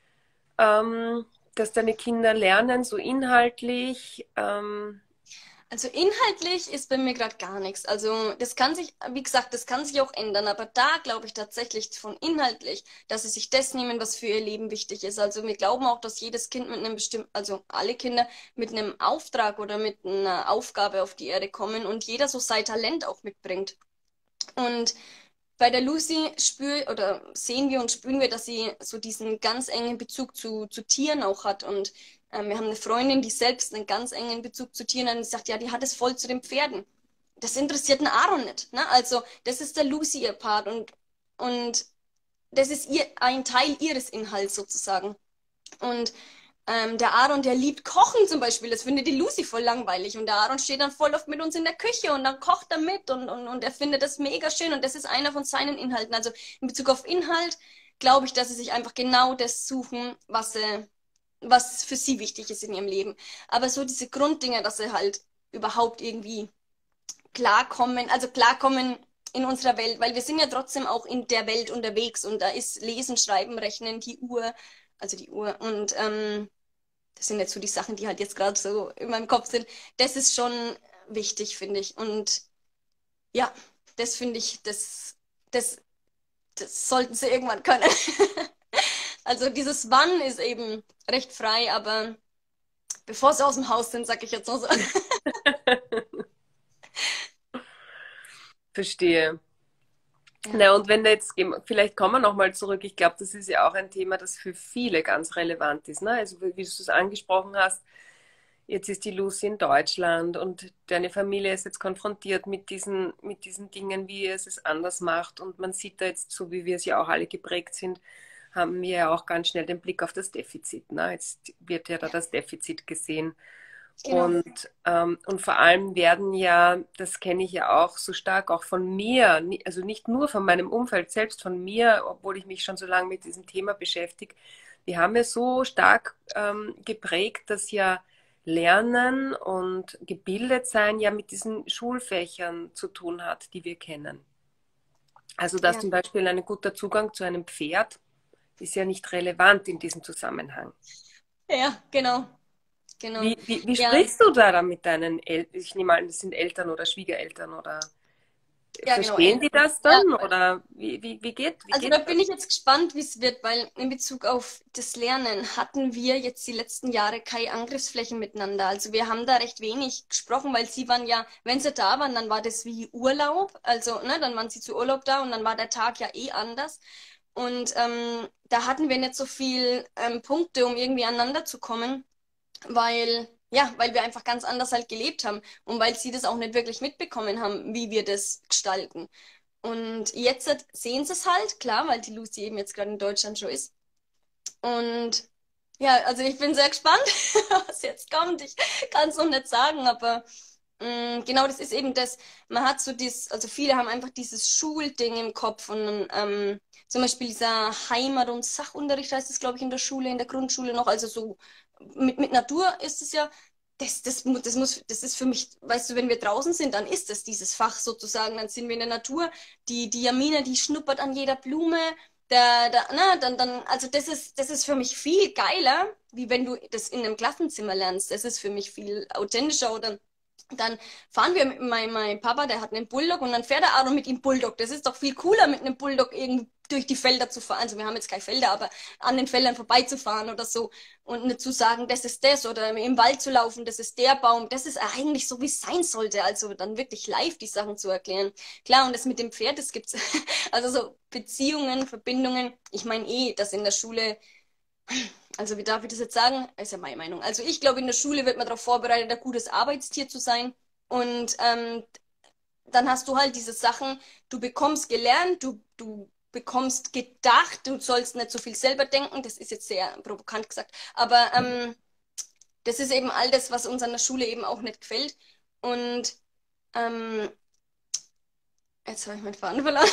ähm, dass deine Kinder lernen, so inhaltlich? Ähm, Also inhaltlich ist bei mir gerade gar nichts. Also das kann sich, wie gesagt, das kann sich auch ändern, aber da glaube ich tatsächlich von inhaltlich, dass sie sich das nehmen, was für ihr Leben wichtig ist. Also wir glauben auch, dass jedes Kind mit einem bestimmten, also alle Kinder mit einem Auftrag oder mit einer Aufgabe auf die Erde kommen und jeder so sein Talent auch mitbringt. Und bei der Lucy spür oder sehen wir und spüren wir, dass sie so diesen ganz engen Bezug zu, zu Tieren auch hat. Und ähm, wir haben eine Freundin, die selbst einen ganz engen Bezug zu Tieren hat und die sagt, ja, die hat es voll zu den Pferden. Das interessiert den Aaron nicht. Ne? Also, das ist der Lucy ihr Part und, und das ist ihr ein Teil ihres Inhalts sozusagen. Und ähm, der Aaron, der liebt Kochen zum Beispiel. Das findet die Lucy voll langweilig. Und der Aaron steht dann voll oft mit uns in der Küche und dann kocht er mit und, und, und er findet das mega schön. Und das ist einer von seinen Inhalten. Also in Bezug auf Inhalt glaube ich, dass sie sich einfach genau das suchen, was sie, was für sie wichtig ist in ihrem Leben. Aber so diese Grunddinger, dass sie halt überhaupt irgendwie klarkommen, also klarkommen in unserer Welt, weil wir sind ja trotzdem auch in der Welt unterwegs und da ist Lesen, Schreiben, Rechnen, die Uhr, also die Uhr und ähm, das sind jetzt so die Sachen, die halt jetzt gerade so in meinem Kopf sind. Das ist schon wichtig, finde ich. Und ja, das finde ich, das, das, das sollten sie irgendwann können. Also dieses Wann ist eben recht frei, aber bevor sie aus dem Haus sind, sage ich jetzt nur so. verstehe. Ja. Na, und wenn da jetzt, gehen- vielleicht kommen wir nochmal zurück, ich glaube, das ist ja auch ein Thema, das für viele ganz relevant ist. Ne? Also wie wie du es angesprochen hast, jetzt ist die Lucy in Deutschland und deine Familie ist jetzt konfrontiert mit diesen, mit diesen Dingen, wie es es anders macht. Und man sieht da jetzt, so wie wir es ja auch alle geprägt sind, haben wir ja auch ganz schnell den Blick auf das Defizit. Ne? Jetzt wird ja da das Defizit gesehen. Genau. Und, ähm, und vor allem werden ja, das kenne ich ja auch so stark, auch von mir, ni- also nicht nur von meinem Umfeld, selbst von mir, obwohl ich mich schon so lange mit diesem Thema beschäftige, die haben ja so stark ähm, geprägt, dass ja Lernen und gebildet sein ja mit diesen Schulfächern zu tun hat, die wir kennen. Also dass Ja, zum Beispiel ein guter Zugang zu einem Pferd ist ja nicht relevant in diesem Zusammenhang. ja, genau, genau. Wie, wie, wie Ja, sprichst du da dann mit deinen Eltern? Ich nehme an, das sind Eltern oder Schwiegereltern oder ja, genau, verstehen die Eltern. das Ja, dann? Oder wie, wie, wie geht, wie also geht da das? bin ich jetzt gespannt, wie es wird, weil in Bezug auf das Lernen hatten wir jetzt die letzten Jahre keine Angriffsflächen miteinander. Also wir haben da recht wenig gesprochen, weil sie waren ja, wenn sie da waren, dann war das wie Urlaub. Also, ne, dann waren sie zu Urlaub da und dann war der Tag ja eh anders. Und ähm, da hatten wir nicht so viel ähm, Punkte, um irgendwie aneinander zu kommen, weil, ja, weil wir einfach ganz anders halt gelebt haben und weil sie das auch nicht wirklich mitbekommen haben, wie wir das gestalten. Und jetzt sehen sie es halt, klar, weil die Lucy eben jetzt gerade in Deutschland schon ist. Und ja, also ich bin sehr gespannt, was jetzt kommt. Ich kann es noch nicht sagen, aber mh, genau das ist eben das. Man hat so dieses, also viele haben einfach dieses Schulding im Kopf und ähm, zum Beispiel dieser Heimat- und Sachunterricht heißt es, glaube ich, in der Schule, in der Grundschule noch. Also so mit, mit Natur ist es ja. Das, das, mu- das muss, das ist für mich, weißt du, wenn wir draußen sind, dann ist das dieses Fach sozusagen, dann sind wir in der Natur. Die, die Jamina, die schnuppert an jeder Blume, da, da, na, dann, dann, also das ist, das ist für mich viel geiler, wie wenn du das in einem Klassenzimmer lernst. Das ist für mich viel authentischer. Oder dann fahren wir mit meinem, meinem Papa, der hat einen Bulldog und dann fährt der Aaron mit ihm Bulldog. Das ist doch viel cooler, mit einem Bulldog irgendwie durch die Felder zu fahren. Also wir haben jetzt keine Felder, aber an den Feldern vorbeizufahren oder so und nicht zu sagen, das ist das oder im Wald zu laufen, das ist der Baum. Das ist eigentlich so, wie es sein sollte. Also dann wirklich live die Sachen zu erklären. Klar, und das mit dem Pferd, das gibt's. Also so Beziehungen, Verbindungen. Ich meine eh, dass in der Schule, also wie darf ich das jetzt sagen? Ist ja meine Meinung. Also ich glaube, in der Schule wird man darauf vorbereitet, ein gutes Arbeitstier zu sein. Und ähm, dann hast du halt diese Sachen, du bekommst gelernt, du, du bekommst gedacht, du sollst nicht so viel selber denken. Das ist jetzt sehr provokant gesagt. Aber ähm, das ist eben all das, was uns an der Schule eben auch nicht gefällt. Und ähm, jetzt habe ich meinen Faden verloren.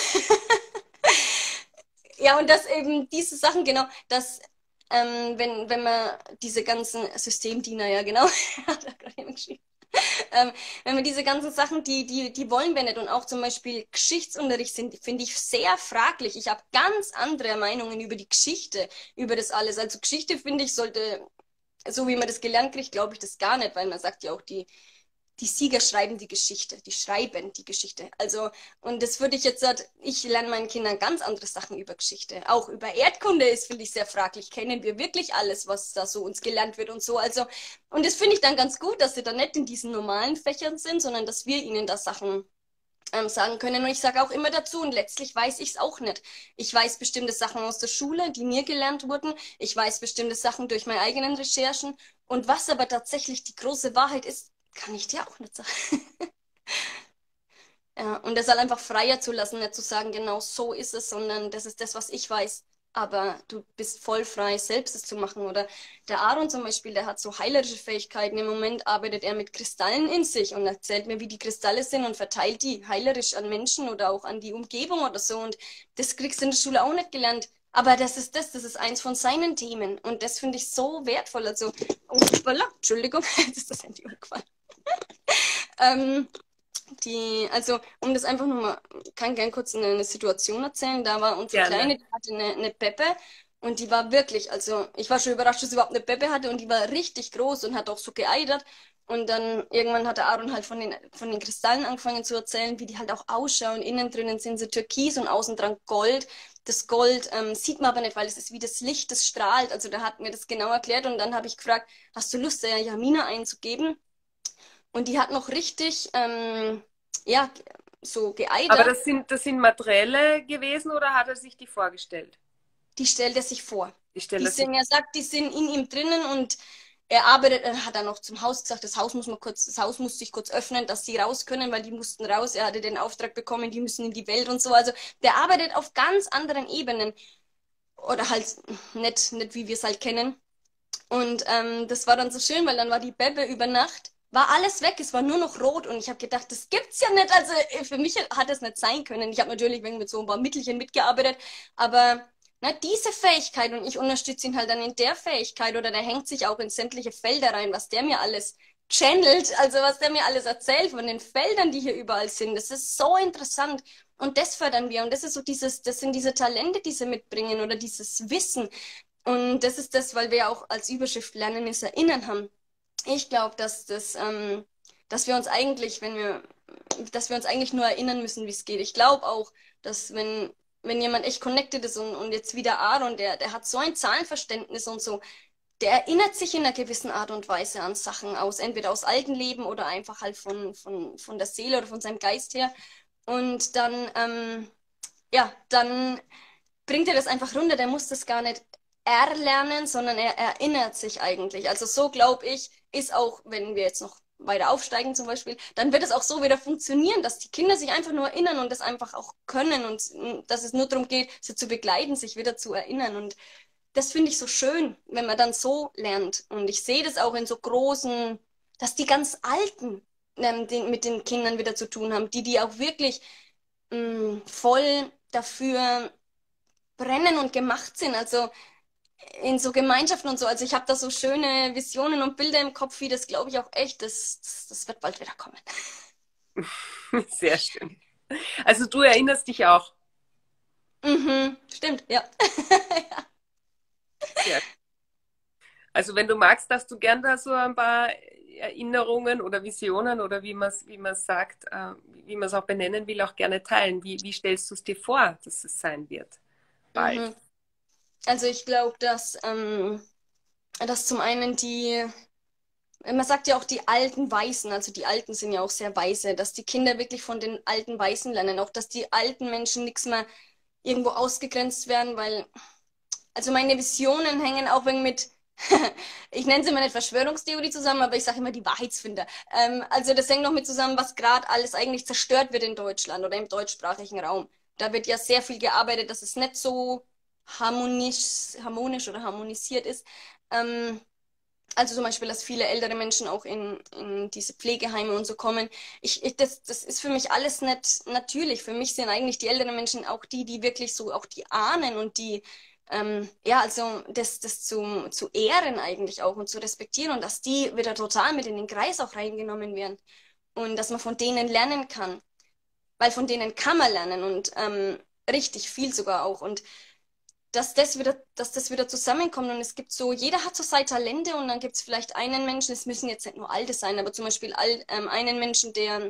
Ja, und dass eben diese Sachen, genau, dass ähm, wenn, wenn man diese ganzen Systemdiener, ja genau, hat er gerade jemand geschrieben. Ähm, wenn wir diese ganzen Sachen, die, die, die wollen wir nicht. Und auch zum Beispiel Geschichtsunterricht sind, finde ich sehr fraglich. Ich habe ganz andere Meinungen über die Geschichte, über das alles. Also Geschichte, finde ich, sollte, so wie man das gelernt kriegt, glaube ich das gar nicht, weil man sagt ja auch, die, die Sieger schreiben die Geschichte, die schreiben die Geschichte. Also, und das würde ich jetzt, halt, ich lerne meinen Kindern ganz andere Sachen über Geschichte. Auch über Erdkunde ist, finde ich, sehr fraglich. Kennen wir wirklich alles, was da so uns gelernt wird und so? Also, und das finde ich dann ganz gut, dass sie dann nicht in diesen normalen Fächern sind, sondern dass wir ihnen da Sachen ähm, sagen können. Und ich sage auch immer dazu, und letztlich weiß ich es auch nicht. Ich weiß bestimmte Sachen aus der Schule, die mir gelernt wurden. Ich weiß bestimmte Sachen durch meine eigenen Recherchen. Und was aber tatsächlich die große Wahrheit ist, kann ich dir auch nicht sagen. Ja, und das halt einfach freier zu lassen, nicht zu sagen, genau so ist es, sondern das ist das, was ich weiß. Aber du bist voll frei, selbst es zu machen. Oder der Aaron zum Beispiel, der hat so heilerische Fähigkeiten. Im Moment arbeitet er mit Kristallen in sich und erzählt mir, wie die Kristalle sind und verteilt die heilerisch an Menschen oder auch an die Umgebung oder so. Und das kriegst du in der Schule auch nicht gelernt. Aber das ist das, das ist eins von seinen Themen. Und das finde ich so wertvoll. Also, oh, voilà, Entschuldigung, jetzt ist das Handy umgefallen. Ähm, die, also, um das einfach nochmal, kann gern kurz eine, eine Situation erzählen. Da war unsere Gerne. Kleine, die hatte eine, eine Peppe und die war wirklich, also ich war schon überrascht, dass sie überhaupt eine Peppe hatte und die war richtig groß und hat auch so geeitert. Und dann irgendwann hat der Aaron halt von den, von den Kristallen angefangen zu erzählen, wie die halt auch ausschauen. Innen drinnen sind sie türkis und außen dran Gold. Das Gold ähm, sieht man aber nicht, weil es ist wie das Licht, das strahlt. Also da hat mir das genau erklärt und dann habe ich gefragt, hast du Lust, der Jamina einzugeben? Und die hat noch richtig, ähm, ja, so Aber geeitert. das sind, das sind Materielle gewesen oder hat er sich die vorgestellt? Die stellt er sich vor. Ich stelle Die das sich. sind, er sagt, die sind in ihm drinnen und er arbeitet, er hat dann noch zum Haus gesagt, das Haus muss man kurz, das Haus musste ich kurz öffnen, dass sie raus können, weil die mussten raus. Er hatte den Auftrag bekommen, die müssen in die Welt und so. Also der arbeitet auf ganz anderen Ebenen. Oder halt nicht, nicht wie wir es halt kennen. Und ähm, das war dann so schön, weil dann war die Bebe über Nacht, war alles weg, es war nur noch rot und ich habe gedacht, das gibt's ja nicht. Also äh, für mich hat es nicht sein können. Ich habe natürlich wegen mit so ein paar Mittelchen mitgearbeitet, aber na, diese Fähigkeit und ich unterstütze ihn halt dann in der Fähigkeit oder der hängt sich auch in sämtliche Felder rein, was der mir alles channelt, also was der mir alles erzählt von den Feldern, die hier überall sind. Das ist so interessant und das fördern wir und das ist so dieses, das sind diese Talente, die sie mitbringen oder dieses Wissen. Und das ist das, weil wir ja auch als Überschrift Lernen ist Erinnern haben. Ich glaube, dass das, ähm, dass wir uns eigentlich, wenn wir, dass wir uns eigentlich nur erinnern müssen, wie es geht. Ich glaube auch, dass wenn, wenn jemand echt connected ist und, und jetzt wieder Aaron, der, der hat so ein Zahlenverständnis und so, der erinnert sich in einer gewissen Art und Weise an Sachen aus, entweder aus alten Leben oder einfach halt von, von, von der Seele oder von seinem Geist her. Und dann, ähm, ja, dann bringt er das einfach runter, der muss das gar nicht erlernen, sondern er erinnert sich eigentlich. Also so glaube ich, ist auch, wenn wir jetzt noch weiter aufsteigen zum Beispiel, dann wird es auch so wieder funktionieren, dass die Kinder sich einfach nur erinnern und das einfach auch können und dass es nur darum geht, sie zu begleiten, sich wieder zu erinnern. Und das finde ich so schön, wenn man dann so lernt. Und ich sehe das auch in so großen, dass die ganz Alten ähm, den, mit den Kindern wieder zu tun haben, die, die auch wirklich mh, voll dafür brennen und gemacht sind. Also in so Gemeinschaften und so. Also ich habe da so schöne Visionen und Bilder im Kopf, wie das glaube ich auch echt, das, das, das wird bald wieder kommen. Sehr schön. Also du erinnerst dich auch. Mhm, stimmt, ja. Sehr. Also wenn du magst, darfst du gern da so ein paar Erinnerungen oder Visionen oder wie man es wie man sagt, äh, wie man es auch benennen will, auch gerne teilen. Wie, wie stellst du es dir vor, dass es sein wird? Bald. Mhm. Also ich glaube, dass, ähm, dass zum einen die, man sagt ja auch die alten Weisen, also die Alten sind ja auch sehr weise, dass die Kinder wirklich von den alten Weisen lernen, auch dass die alten Menschen nichts mehr irgendwo ausgegrenzt werden, weil, also meine Visionen hängen auch wegen mit, ich nenne sie immer nicht Verschwörungstheorie zusammen, aber ich sage immer die Wahrheitsfinder. Ähm, also das hängt noch mit zusammen, was gerade alles eigentlich zerstört wird in Deutschland oder im deutschsprachigen Raum. Da wird ja sehr viel gearbeitet, dass es nicht so harmonisch, harmonisch oder harmonisiert ist. Ähm, also zum Beispiel, dass viele ältere Menschen auch in, in diese Pflegeheime und so kommen. Ich, ich, das, das ist für mich alles nicht natürlich. Für mich sind eigentlich die älteren Menschen auch die, die wirklich so auch die ahnen und die, ähm, ja, also das, das zu, zu ehren eigentlich auch und zu respektieren und dass die wieder total mit in den Kreis auch reingenommen werden und dass man von denen lernen kann. Weil von denen kann man lernen und ähm, richtig viel sogar auch. Und dass das wieder, dass das wieder zusammenkommt. Und es gibt so, jeder hat so seine Talente und dann gibt es vielleicht einen Menschen, es müssen jetzt nicht nur Alte sein, aber zum Beispiel all, ähm, einen Menschen, der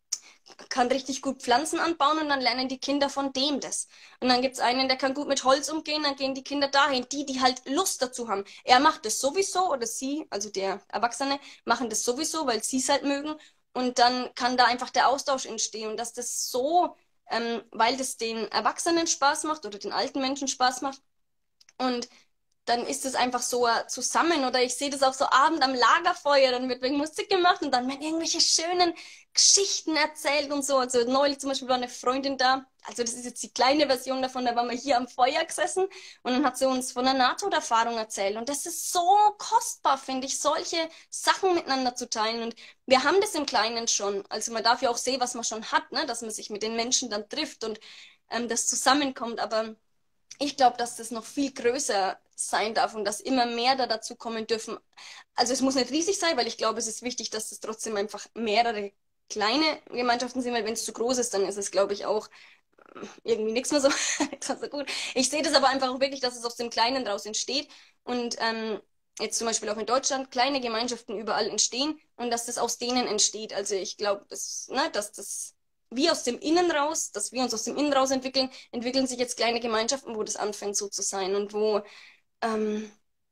kann richtig gut Pflanzen anbauen und dann lernen die Kinder von dem das. Und dann gibt es einen, der kann gut mit Holz umgehen, dann gehen die Kinder dahin, die, die halt Lust dazu haben. Er macht das sowieso oder sie, also der Erwachsene, machen das sowieso, weil sie es halt mögen. Und dann kann da einfach der Austausch entstehen und dass das so, ähm, weil das den Erwachsenen Spaß macht oder den alten Menschen Spaß macht, und dann ist es einfach so äh, zusammen oder ich sehe das auch so abend am Lagerfeuer, dann wird wegen Musik gemacht und dann werden irgendwelche schönen Geschichten erzählt und so. Also neulich zum Beispiel war eine Freundin da, also das ist jetzt die kleine Version davon, da waren wir hier am Feuer gesessen und dann hat sie uns von einer Nahtoderfahrung erzählt und das ist so kostbar, finde ich, solche Sachen miteinander zu teilen und wir haben das im Kleinen schon. Also man darf ja auch sehen, was man schon hat, ne? Dass man sich mit den Menschen dann trifft und ähm, das zusammenkommt, aber ich glaube, dass das noch viel größer sein darf und dass immer mehr da dazu kommen dürfen. Also es muss nicht riesig sein, weil ich glaube, es ist wichtig, dass es trotzdem einfach mehrere kleine Gemeinschaften sind, weil wenn es zu groß ist, dann ist es, glaube ich, auch irgendwie nichts mehr so, nichts mehr so gut. Ich sehe das aber einfach auch wirklich, dass es aus dem Kleinen draus entsteht und ähm, jetzt zum Beispiel auch in Deutschland kleine Gemeinschaften überall entstehen und dass das aus denen entsteht. Also ich glaube, das, ne, dass das wie aus dem Innen raus, dass wir uns aus dem Innen raus entwickeln, entwickeln sich jetzt kleine Gemeinschaften, wo das anfängt so zu sein und wo, ähm,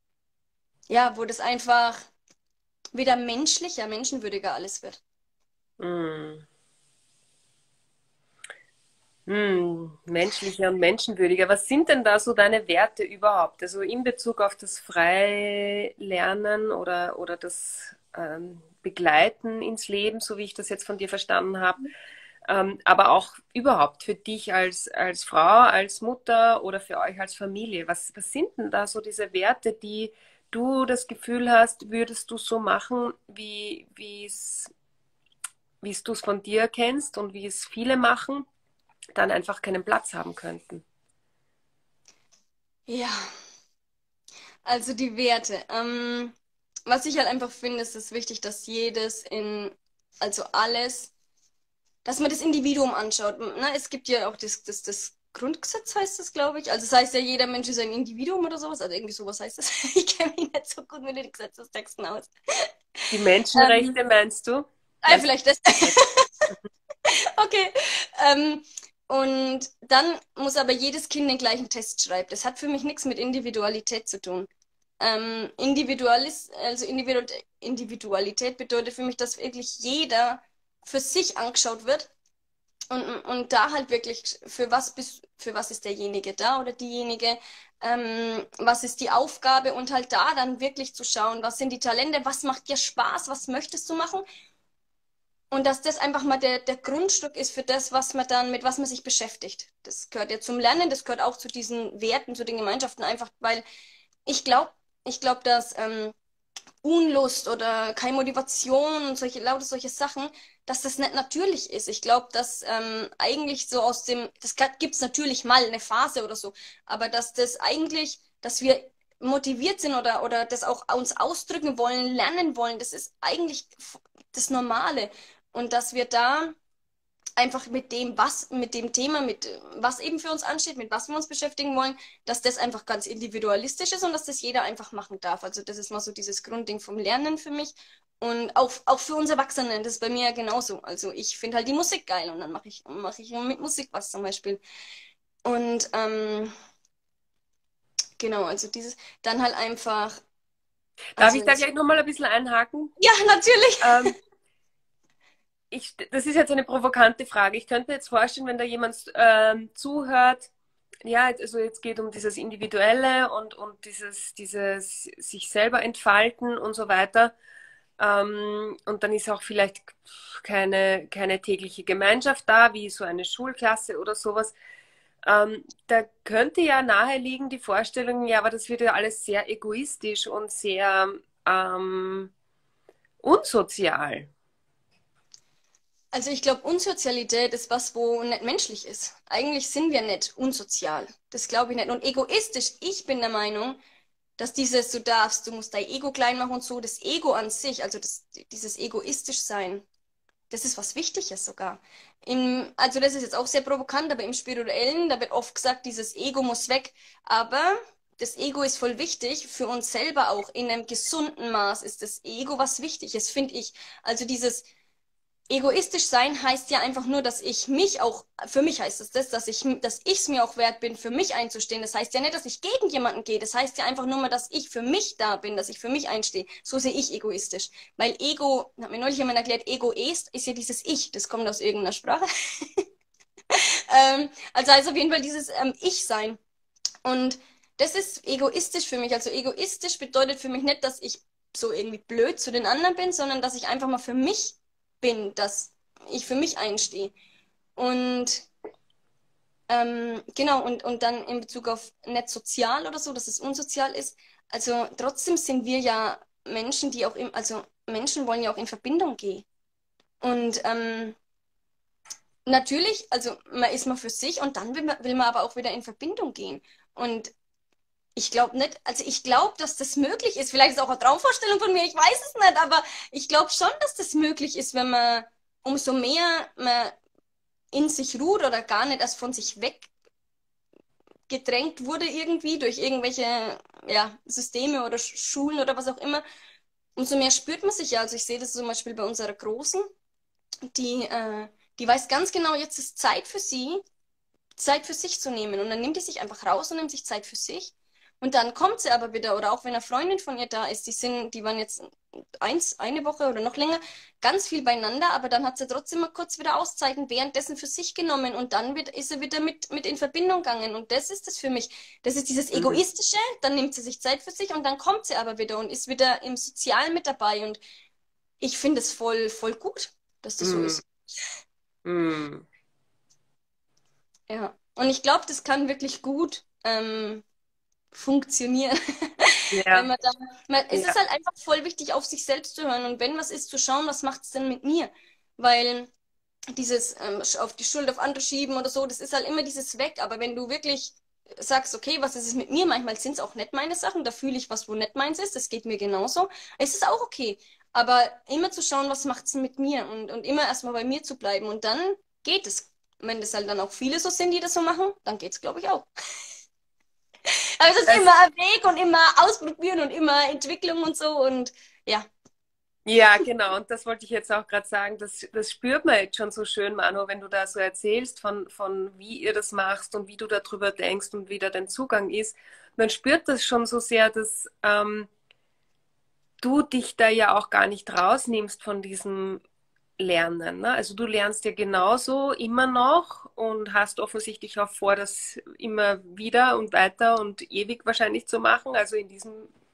ja, wo das einfach wieder menschlicher, menschenwürdiger alles wird. Mm. Hm, menschlicher und menschenwürdiger. Was sind denn da so deine Werte überhaupt? Also in Bezug auf das Freilernen oder, oder das ähm, Begleiten ins Leben, so wie ich das jetzt von dir verstanden habe. Ähm, aber auch überhaupt für dich als, als Frau, als Mutter oder für euch als Familie. Was, was sind denn da so diese Werte, die du das Gefühl hast, würdest du so machen, wie, wie es, wie es du es von dir kennst und wie es viele machen, dann einfach keinen Platz haben könnten? Ja, also die Werte. Ähm, was ich halt einfach finde, ist es wichtig, dass jedes in, also alles, dass man das Individuum anschaut. Na, es gibt ja auch das, das, das Grundgesetz, heißt das, glaube ich. Also das heißt ja, jeder Mensch ist ein Individuum oder sowas. Also irgendwie sowas heißt das. Ich kenne mich nicht so gut mit den Gesetzestexten aus. Die Ähm, Menschenrechte meinst du? ah, Meinst vielleicht das. du? Okay. Ähm, und dann muss aber jedes Kind den gleichen Test schreiben. Das hat für mich nichts mit Individualität zu tun. Ähm, Individualis, also Individu Individualität bedeutet für mich, dass wirklich jeder für sich angeschaut wird und, und da halt wirklich, für was bist, für was ist derjenige da oder diejenige, ähm, was ist die Aufgabe und halt da dann wirklich zu schauen, was sind die Talente, was macht dir Spaß, was möchtest du machen und dass das einfach mal der, der Grundstück ist für das, was man dann, mit was man sich beschäftigt. Das gehört ja zum Lernen, das gehört auch zu diesen Werten, zu den Gemeinschaften einfach, weil ich glaube, ich glaube, dass ähm, Unlust oder keine Motivation und solche, lauter solche Sachen, dass das nicht natürlich ist. Ich glaube, dass ähm, eigentlich so aus dem, das gibt es natürlich mal eine Phase oder so, aber dass das eigentlich, dass wir motiviert sind oder, oder das auch uns ausdrücken wollen, lernen wollen, das ist eigentlich das Normale. Und dass wir da einfach mit dem, was, mit dem Thema, mit was eben für uns ansteht, mit was wir uns beschäftigen wollen, dass das einfach ganz individualistisch ist und dass das jeder einfach machen darf. Also das ist mal so dieses Grundding vom Lernen für mich. Und auch, auch für uns Erwachsene, das ist bei mir ja genauso. Also ich finde halt die Musik geil und dann mache ich, mache ich mit Musik was zum Beispiel. Und ähm, genau, also dieses, dann halt einfach, Darf also ich da gleich nochmal ein bisschen einhaken? ja, natürlich. Ähm, ich, das ist jetzt eine provokante Frage. Ich könnte mir jetzt vorstellen, wenn da jemand ähm, zuhört, ja, also jetzt geht um dieses Individuelle und, und dieses, dieses sich selber entfalten und so weiter. Ähm, und dann ist auch vielleicht keine, keine tägliche Gemeinschaft da, wie so eine Schulklasse oder sowas. Ähm, da könnte ja naheliegen die Vorstellung, ja, aber das wird ja alles sehr egoistisch und sehr ähm, unsozial. Also ich glaube, Unsozialität ist was, wo nicht menschlich ist. Eigentlich sind wir nicht unsozial. Das glaube ich nicht. Und egoistisch, ich bin der Meinung, dass dieses, du darfst, du musst dein Ego klein machen und so, das Ego an sich, also das, dieses egoistisch sein, das ist was Wichtiges sogar. Im, also das ist jetzt auch sehr provokant, aber im Spirituellen, da wird oft gesagt, dieses Ego muss weg. Aber das Ego ist voll wichtig, für uns selber auch. In einem gesunden Maß ist das Ego was Wichtiges, finde ich. Also dieses Egoistisch sein heißt ja einfach nur, dass ich mich auch, für mich heißt es das, dass ich, dass ich es mir auch wert bin, für mich einzustehen. Das heißt ja nicht, dass ich gegen jemanden gehe. Das heißt ja einfach nur mal, dass ich für mich da bin, dass ich für mich einstehe. So sehe ich egoistisch. Weil Ego, hat mir neulich jemand erklärt, Egoist ist ja dieses Ich. Das kommt aus irgendeiner Sprache. ähm, also heißt auf jeden Fall dieses ähm, Ich-Sein. Und das ist egoistisch für mich. Also egoistisch bedeutet für mich nicht, dass ich so irgendwie blöd zu den anderen bin, sondern dass ich einfach mal für mich bin, dass ich für mich einstehe. Und ähm, genau, und, und dann in Bezug auf nicht sozial oder so, dass es unsozial ist. Also trotzdem sind wir ja Menschen, die auch im, also Menschen wollen ja auch in Verbindung gehen. Und ähm, natürlich, also man ist mal für sich und dann will man, will man aber auch wieder in Verbindung gehen. Und ich glaube nicht, also ich glaube, dass das möglich ist. Vielleicht ist es auch eine Traumvorstellung von mir, ich weiß es nicht, aber ich glaube schon, dass das möglich ist, wenn man umso mehr man in sich ruht oder gar nicht erst von sich weggedrängt wurde irgendwie durch irgendwelche ja, Systeme oder Sch- Schulen oder was auch immer, umso mehr spürt man sich ja. Also ich sehe das zum Beispiel bei unserer Großen, die, äh, die weiß ganz genau, jetzt ist Zeit für sie, Zeit für sich zu nehmen. Und dann nimmt die sich einfach raus und nimmt sich Zeit für sich. Und dann kommt sie aber wieder, oder auch wenn eine Freundin von ihr da ist, die sind, die waren jetzt eins, eine Woche oder noch länger, ganz viel beieinander, aber dann hat sie trotzdem mal kurz wieder Auszeiten währenddessen für sich genommen und dann wird, ist sie wieder mit, mit in Verbindung gegangen. Und das ist das für mich. Das ist dieses Mhm. Egoistische, dann nimmt sie sich Zeit für sich und dann kommt sie aber wieder und ist wieder im Sozialen mit dabei. Und ich finde es voll, voll gut, dass das so Mhm. ist. Mhm. Ja. Und ich glaube, das kann wirklich gut ähm, funktionieren. Wenn Ja, man da, man, es ist ja. halt einfach voll wichtig, auf sich selbst zu hören und wenn was ist, zu schauen, was macht es denn mit mir? Weil dieses ähm, auf die Schuld auf andere schieben oder so, das ist halt immer dieses Weg. Aber wenn du wirklich sagst, okay, was ist es mit mir? Manchmal sind es auch nicht meine Sachen, da fühle ich was, wo nicht meins ist, das geht mir genauso. Es ist auch okay. Aber immer zu schauen, was macht es mit mir und, und immer erstmal bei mir zu bleiben und dann geht es. Wenn das halt dann auch viele so sind, die das so machen, dann geht es, glaube ich, auch. Aber es ist Das, immer ein Weg und immer ausprobieren und immer Entwicklung und so und ja. ja, genau. Und das wollte ich jetzt auch gerade sagen. Das, das spürt man jetzt schon so schön, Manu, wenn du da so erzählst von, von wie ihr das machst und wie du darüber denkst und wie da dein Zugang ist. Man spürt das schon so sehr, dass ähm, du dich da ja auch gar nicht rausnimmst von diesem Lernen. Ne? Also du lernst ja genauso immer noch und hast offensichtlich auch vor, das immer wieder und weiter und ewig wahrscheinlich zu machen, also in diesem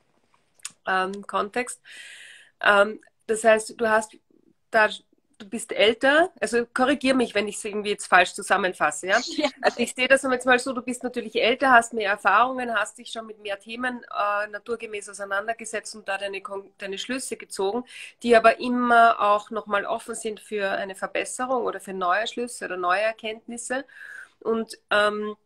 ähm, Kontext. Ähm, das heißt, du hast da, du bist älter, also korrigier mich, wenn ich es irgendwie jetzt falsch zusammenfasse, ja. Ja, Also mach ich ich. sehe das jetzt mal so, du bist natürlich älter, hast mehr Erfahrungen, hast dich schon mit mehr Themen äh, naturgemäß auseinandergesetzt und da deine, deine Schlüsse gezogen, die aber immer auch nochmal offen sind für eine Verbesserung oder für neue Schlüsse oder neue Erkenntnisse. Und, ähm,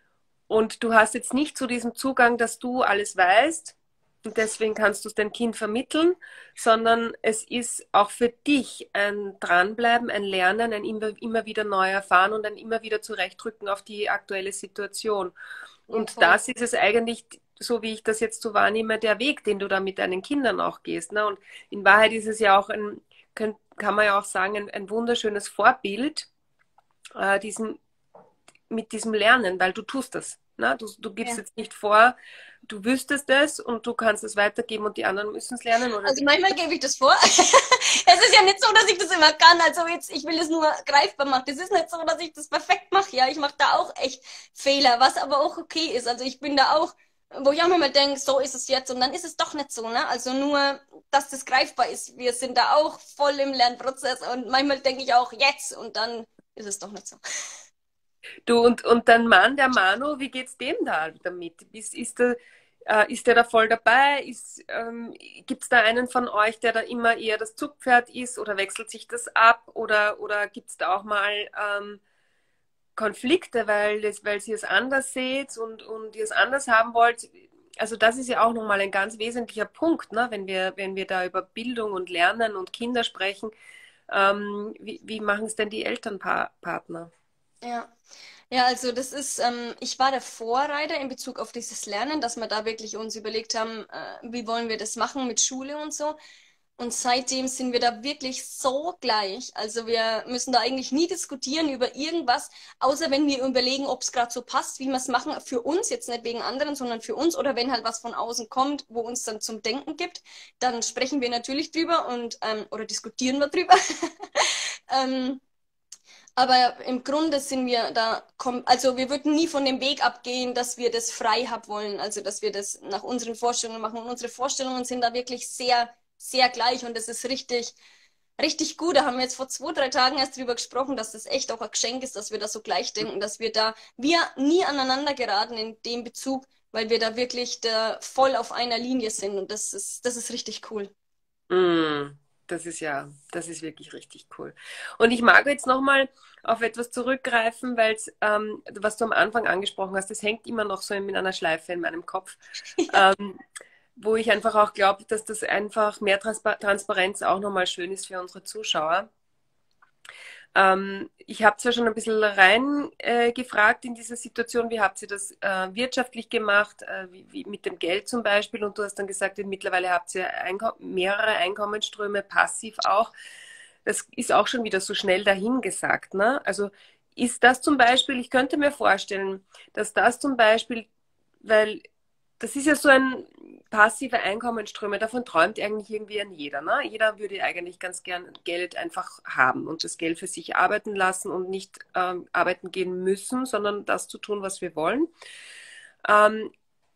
und du hast jetzt nicht zu diesem Zugang, dass du alles weißt und deswegen kannst du es deinem Kind vermitteln, sondern es ist auch für dich ein Dranbleiben, ein Lernen, ein immer, immer wieder neu erfahren und ein immer wieder zurechtrücken auf die aktuelle Situation. Ja, Und voll. das ist es eigentlich, so wie ich das jetzt so wahrnehme, der Weg, den du da mit deinen Kindern auch gehst. Ne? Und in Wahrheit ist es ja auch ein, kann, kann man ja auch sagen, ein, ein wunderschönes Vorbild, äh, diesen mit diesem Lernen, weil du tust das. Ne? Du, du gibst Ja. jetzt nicht vor, du wüsstest es und du kannst es weitergeben und die anderen müssen es lernen oder Also die manchmal Kinder. gebe ich das vor. Es ist ja nicht so, dass ich das immer kann. Also jetzt, ich will es nur greifbar machen. Das ist nicht so, dass ich das perfekt mache. Ja, ich mache da auch echt Fehler, was aber auch okay ist. Also ich bin da auch, wo ich auch manchmal denke, so ist es jetzt und dann ist es doch nicht so, ne? Also nur, dass das greifbar ist. Wir sind da auch voll im Lernprozess und manchmal denke ich auch jetzt und dann ist es doch nicht so. Du und, und dein Mann, der Manu, wie geht's dem da damit? Ist, ist, der, äh, ist der da voll dabei? Ist, ähm, gibt es da einen von euch, der da immer eher das Zugpferd ist oder wechselt sich das ab? Oder, oder gibt es da auch mal ähm, Konflikte, weil, das, weil ihr es anders seht und, und ihr es anders haben wollt? Also das ist ja auch nochmal ein ganz wesentlicher Punkt, ne? Wenn wir, wenn wir da über Bildung und Lernen und Kinder sprechen. Ähm, wie, wie machen es denn die Elternpartner? Ja. Ja, also das ist, ähm, ich war der Vorreiter in Bezug auf dieses Lernen, dass wir da wirklich uns überlegt haben, äh, wie wollen wir das machen mit Schule und so. Und seitdem sind wir da wirklich so gleich. Also wir müssen da eigentlich nie diskutieren über irgendwas, außer wenn wir überlegen, ob es gerade so passt, wie wir es machen, für uns, jetzt nicht wegen anderen, sondern für uns. Oder wenn halt was von außen kommt, wo uns dann zum Denken gibt, dann sprechen wir natürlich drüber und ähm, oder diskutieren wir drüber. ähm, aber im Grunde sind wir da, kom- also wir würden nie von dem Weg abgehen, dass wir das frei haben wollen, also dass wir das nach unseren Vorstellungen machen. Und unsere Vorstellungen sind da wirklich sehr, sehr gleich und das ist richtig, richtig gut. Da haben wir jetzt vor zwei, drei Tagen erst drüber gesprochen, dass das echt auch ein Geschenk ist, dass wir da so gleich denken, dass wir da, wir nie aneinander geraten in dem Bezug, weil wir da wirklich da voll auf einer Linie sind und das ist, das ist richtig cool. Mm, das ist ja, das ist wirklich richtig cool. Und ich mag jetzt nochmal auf etwas zurückgreifen, weil es, ähm, was du am Anfang angesprochen hast, das hängt immer noch so in einer Schleife in meinem Kopf, ähm, wo ich einfach auch glaube, dass das einfach mehr Transpa Transparenz auch nochmal schön ist für unsere Zuschauer. Ähm, ich habe zwar schon ein bisschen rein äh, gefragt in dieser Situation, wie habt ihr das äh, wirtschaftlich gemacht, äh, wie, wie mit dem Geld zum Beispiel, und du hast dann gesagt, mittlerweile habt ihr Einko mehrere Einkommensströme, passiv auch. Das ist auch schon wieder so schnell dahingesagt, ne? Also ist das zum Beispiel, ich könnte mir vorstellen, dass das zum Beispiel, weil das ist ja so ein passive Einkommensströme, davon träumt eigentlich irgendwie ein jeder. Ne? Jeder würde eigentlich ganz gern Geld einfach haben und das Geld für sich arbeiten lassen und nicht ähm, arbeiten gehen müssen, sondern das zu tun, was wir wollen. Ähm,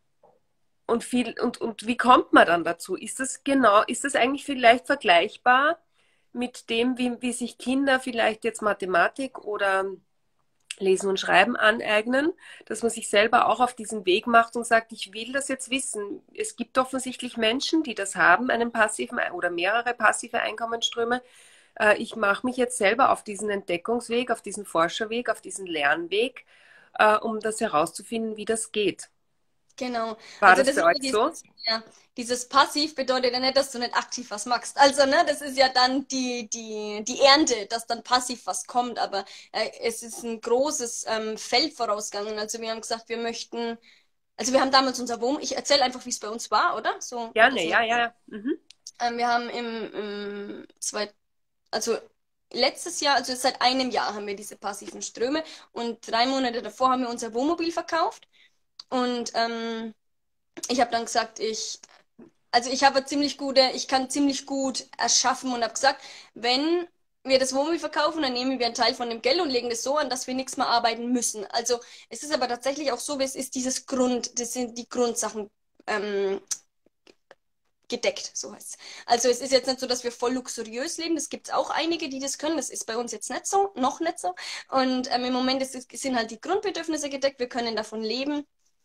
und, viel, und, und wie kommt man dann dazu? Ist das genau, ist das eigentlich vielleicht vergleichbar mit dem, wie, wie sich Kinder vielleicht jetzt Mathematik oder Lesen und Schreiben aneignen, dass man sich selber auch auf diesen Weg macht und sagt, ich will das jetzt wissen. Es gibt offensichtlich Menschen, die das haben, einen passiven oder mehrere passive Einkommensströme. Äh, Ich mache mich jetzt selber auf diesen Entdeckungsweg, auf diesen Forscherweg, auf diesen Lernweg, äh, um das herauszufinden, wie das geht. Genau. War Also das das bei ist euch ja so? dieses, ja, dieses Passiv bedeutet ja nicht, dass du nicht aktiv was machst. Also, ne, das ist ja dann die, die, die Ernte, dass dann passiv was kommt. Aber äh, es ist ein großes ähm, Feld vorausgegangen. Also wir haben gesagt, wir möchten, also wir haben damals unser Wohn, ich erzähle einfach, wie es bei uns war, oder? So, Gerne, das ja, ja, ja. Mhm. ähm, wir haben im, im zwei, also letztes Jahr, also seit einem Jahr haben wir diese passiven Ströme und drei Monate davor haben wir unser Wohnmobil verkauft. Und ähm, ich habe dann gesagt, ich, also ich habe ziemlich gute, ich kann ziemlich gut erschaffen und habe gesagt, wenn wir das Wohnmobil verkaufen, dann nehmen wir einen Teil von dem Geld und legen das so an, dass wir nichts mehr arbeiten müssen. Also es ist aber tatsächlich auch so, wie es ist, dieses Grund, das sind die Grundsachen ähm, gedeckt, so heißt es. Also es ist jetzt nicht so, dass wir voll luxuriös leben. Es gibt auch einige, die das können. Das ist bei uns jetzt nicht so, noch nicht so. Und ähm, im Moment ist, sind halt die Grundbedürfnisse gedeckt. Wir können davon leben.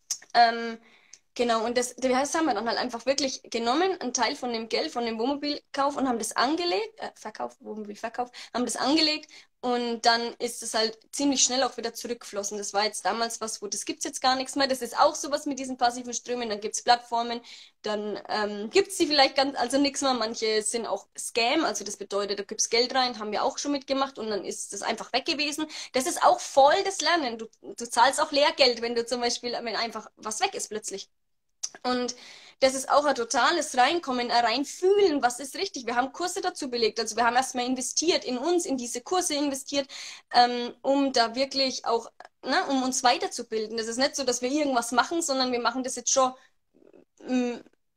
Ähm, Genau, und das, das haben wir dann halt einfach wirklich genommen, einen Teil von dem Geld, von dem Wohnmobilkauf und haben das angelegt, äh, Verkauf, Wohnmobilverkauf, haben das angelegt und dann ist es halt ziemlich schnell auch wieder zurückgeflossen. Das war jetzt damals was, wo das gibt's jetzt gar nichts mehr. Das ist auch sowas mit diesen passiven Strömen. Dann gibt's Plattformen, dann ähm, gibt's die vielleicht ganz, also nichts mehr. Manche sind auch Scam, also das bedeutet, da gibt's Geld rein, haben wir auch schon mitgemacht und dann ist das einfach weg gewesen. Das ist auch voll das Lernen. Du, du zahlst auch Lehrgeld, wenn du zum Beispiel, wenn einfach was weg ist plötzlich. Und das ist auch ein totales Reinkommen, ein Reinfühlen, was ist richtig. Wir haben Kurse dazu belegt. Also wir haben erstmal investiert in uns, in diese Kurse investiert, ähm, um da wirklich auch, ne, um uns weiterzubilden. Das ist nicht so, dass wir irgendwas machen, sondern wir machen das jetzt schon mm,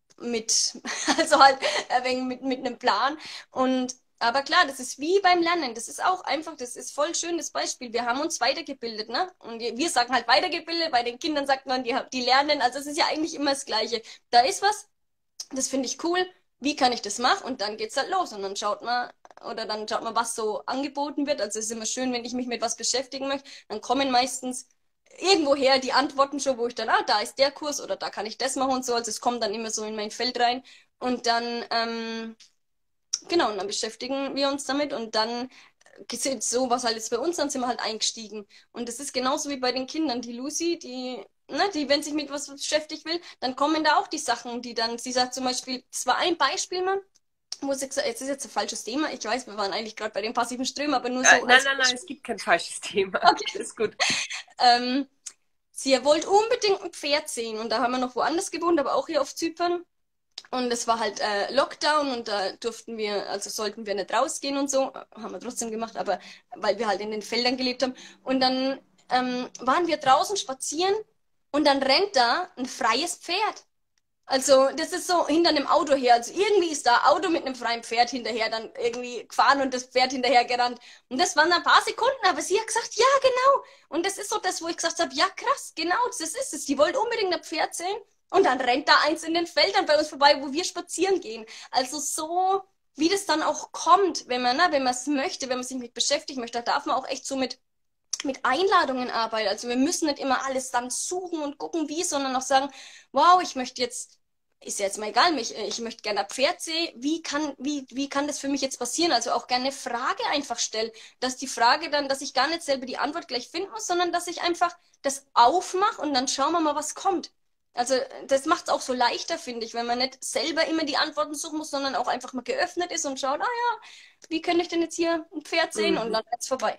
mit, also halt ein wenig mit, mit einem Plan. Und aber klar, das ist wie beim Lernen. Das ist auch einfach, das ist voll schön das Beispiel. Wir haben uns weitergebildet, ne? Und wir sagen halt weitergebildet, bei den Kindern sagt man, die, die lernen. Also es ist ja eigentlich immer das Gleiche. Da ist was, das finde ich cool. Wie kann ich das machen? Und dann geht's halt los. Und dann schaut man, oder dann schaut man, was so angeboten wird. Also es ist immer schön, wenn ich mich mit was beschäftigen möchte. Dann kommen meistens irgendwoher die Antworten schon, wo ich dann, ah, da ist der Kurs oder da kann ich das machen und so. Also es kommt dann immer so in mein Feld rein. Und dann, ähm, genau, und dann beschäftigen wir uns damit und dann äh, so was halt jetzt bei uns, dann sind wir halt eingestiegen. Und das ist genauso wie bei den Kindern. Die Lucy, die, ne, die, wenn sich mit was beschäftigt will, dann kommen da auch die Sachen, die dann, sie sagt zum Beispiel, das war ein Beispiel mal, wo sie gesagt, jetzt ist jetzt ein falsches Thema, ich weiß, wir waren eigentlich gerade bei den passiven Strömen, aber nur so Äh, nein, als nein, nein, Beispiel. es gibt kein falsches Thema. Okay. Das ist gut. Ähm, sie wollte unbedingt ein Pferd sehen und da haben wir noch woanders gewohnt, aber auch hier auf Zypern. Und es war halt äh, Lockdown und da durften wir, also sollten wir nicht rausgehen und so, haben wir trotzdem gemacht, aber weil wir halt in den Feldern gelebt haben. Und dann ähm, waren wir draußen spazieren und dann rennt da ein freies Pferd. Also das ist so hinter einem Auto her. Also irgendwie ist da ein Auto mit einem freien Pferd hinterher dann irgendwie gefahren und das Pferd hinterher gerannt. Und das waren ein paar Sekunden, aber sie hat gesagt, ja, genau. Und das ist so das, wo ich gesagt habe, ja, krass, genau, das ist es. Die wollte unbedingt ein Pferd sehen. Und dann rennt da eins in den Feldern bei uns vorbei, wo wir spazieren gehen. Also so, wie das dann auch kommt, wenn man, ne, wenn man es möchte, wenn man sich mit beschäftigen möchte, da darf man auch echt so mit, mit Einladungen arbeiten. Also wir müssen nicht immer alles dann suchen und gucken, wie, sondern auch sagen, wow, ich möchte jetzt, ist ja jetzt mal egal, mich, ich möchte gerne ein Pferd sehen, wie kann, wie, wie kann das für mich jetzt passieren? Also auch gerne eine Frage einfach stellen, dass die Frage dann, dass ich gar nicht selber die Antwort gleich finden muss, sondern dass ich einfach das aufmache und dann schauen wir mal, was kommt. Also das macht es auch so leichter, finde ich, wenn man nicht selber immer die Antworten suchen muss, sondern auch einfach mal geöffnet ist und schaut, ah ja, wie könnte ich denn jetzt hier ein Pferd sehen? Und Mhm. dann ist vorbei.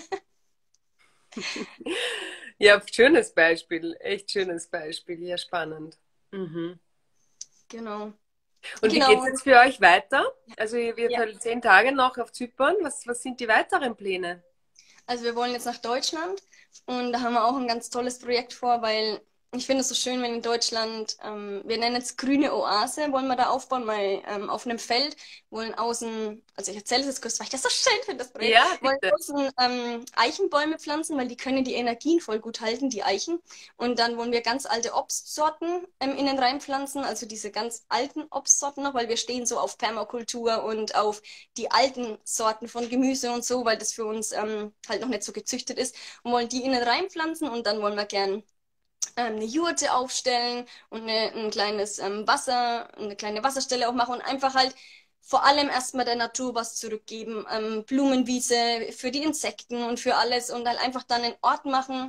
Ja, schönes Beispiel, echt schönes Beispiel, ja, spannend. Mhm. Genau. Und wie geht es Genau. jetzt für euch weiter? Also ihr Ja. werdet zehn Tage noch auf Zypern. Was, was sind die weiteren Pläne? Also wir wollen jetzt nach Deutschland und da haben wir auch ein ganz tolles Projekt vor, weil Ich finde es so schön, wenn in Deutschland, ähm, wir nennen es grüne Oase, wollen wir da aufbauen, mal ähm, auf einem Feld, wollen außen, also ich erzähle es jetzt kurz, weil ich das so schön finde, das Projekt, Ja, wollen bitte. außen ähm, Eichenbäume pflanzen, weil die können die Energien voll gut halten, die Eichen. Und dann wollen wir ganz alte Obstsorten ähm, innen reinpflanzen, also diese ganz alten Obstsorten noch, weil wir stehen so auf Permakultur und auf die alten Sorten von Gemüse und so, weil das für uns ähm, halt noch nicht so gezüchtet ist und wollen die innen reinpflanzen und dann wollen wir gern ähm, eine Jurte aufstellen und eine, ein kleines ähm, Wasser, eine kleine Wasserstelle auch machen und einfach halt vor allem erstmal der Natur was zurückgeben. Ähm, Blumenwiese für die Insekten und für alles und halt einfach dann einen Ort machen,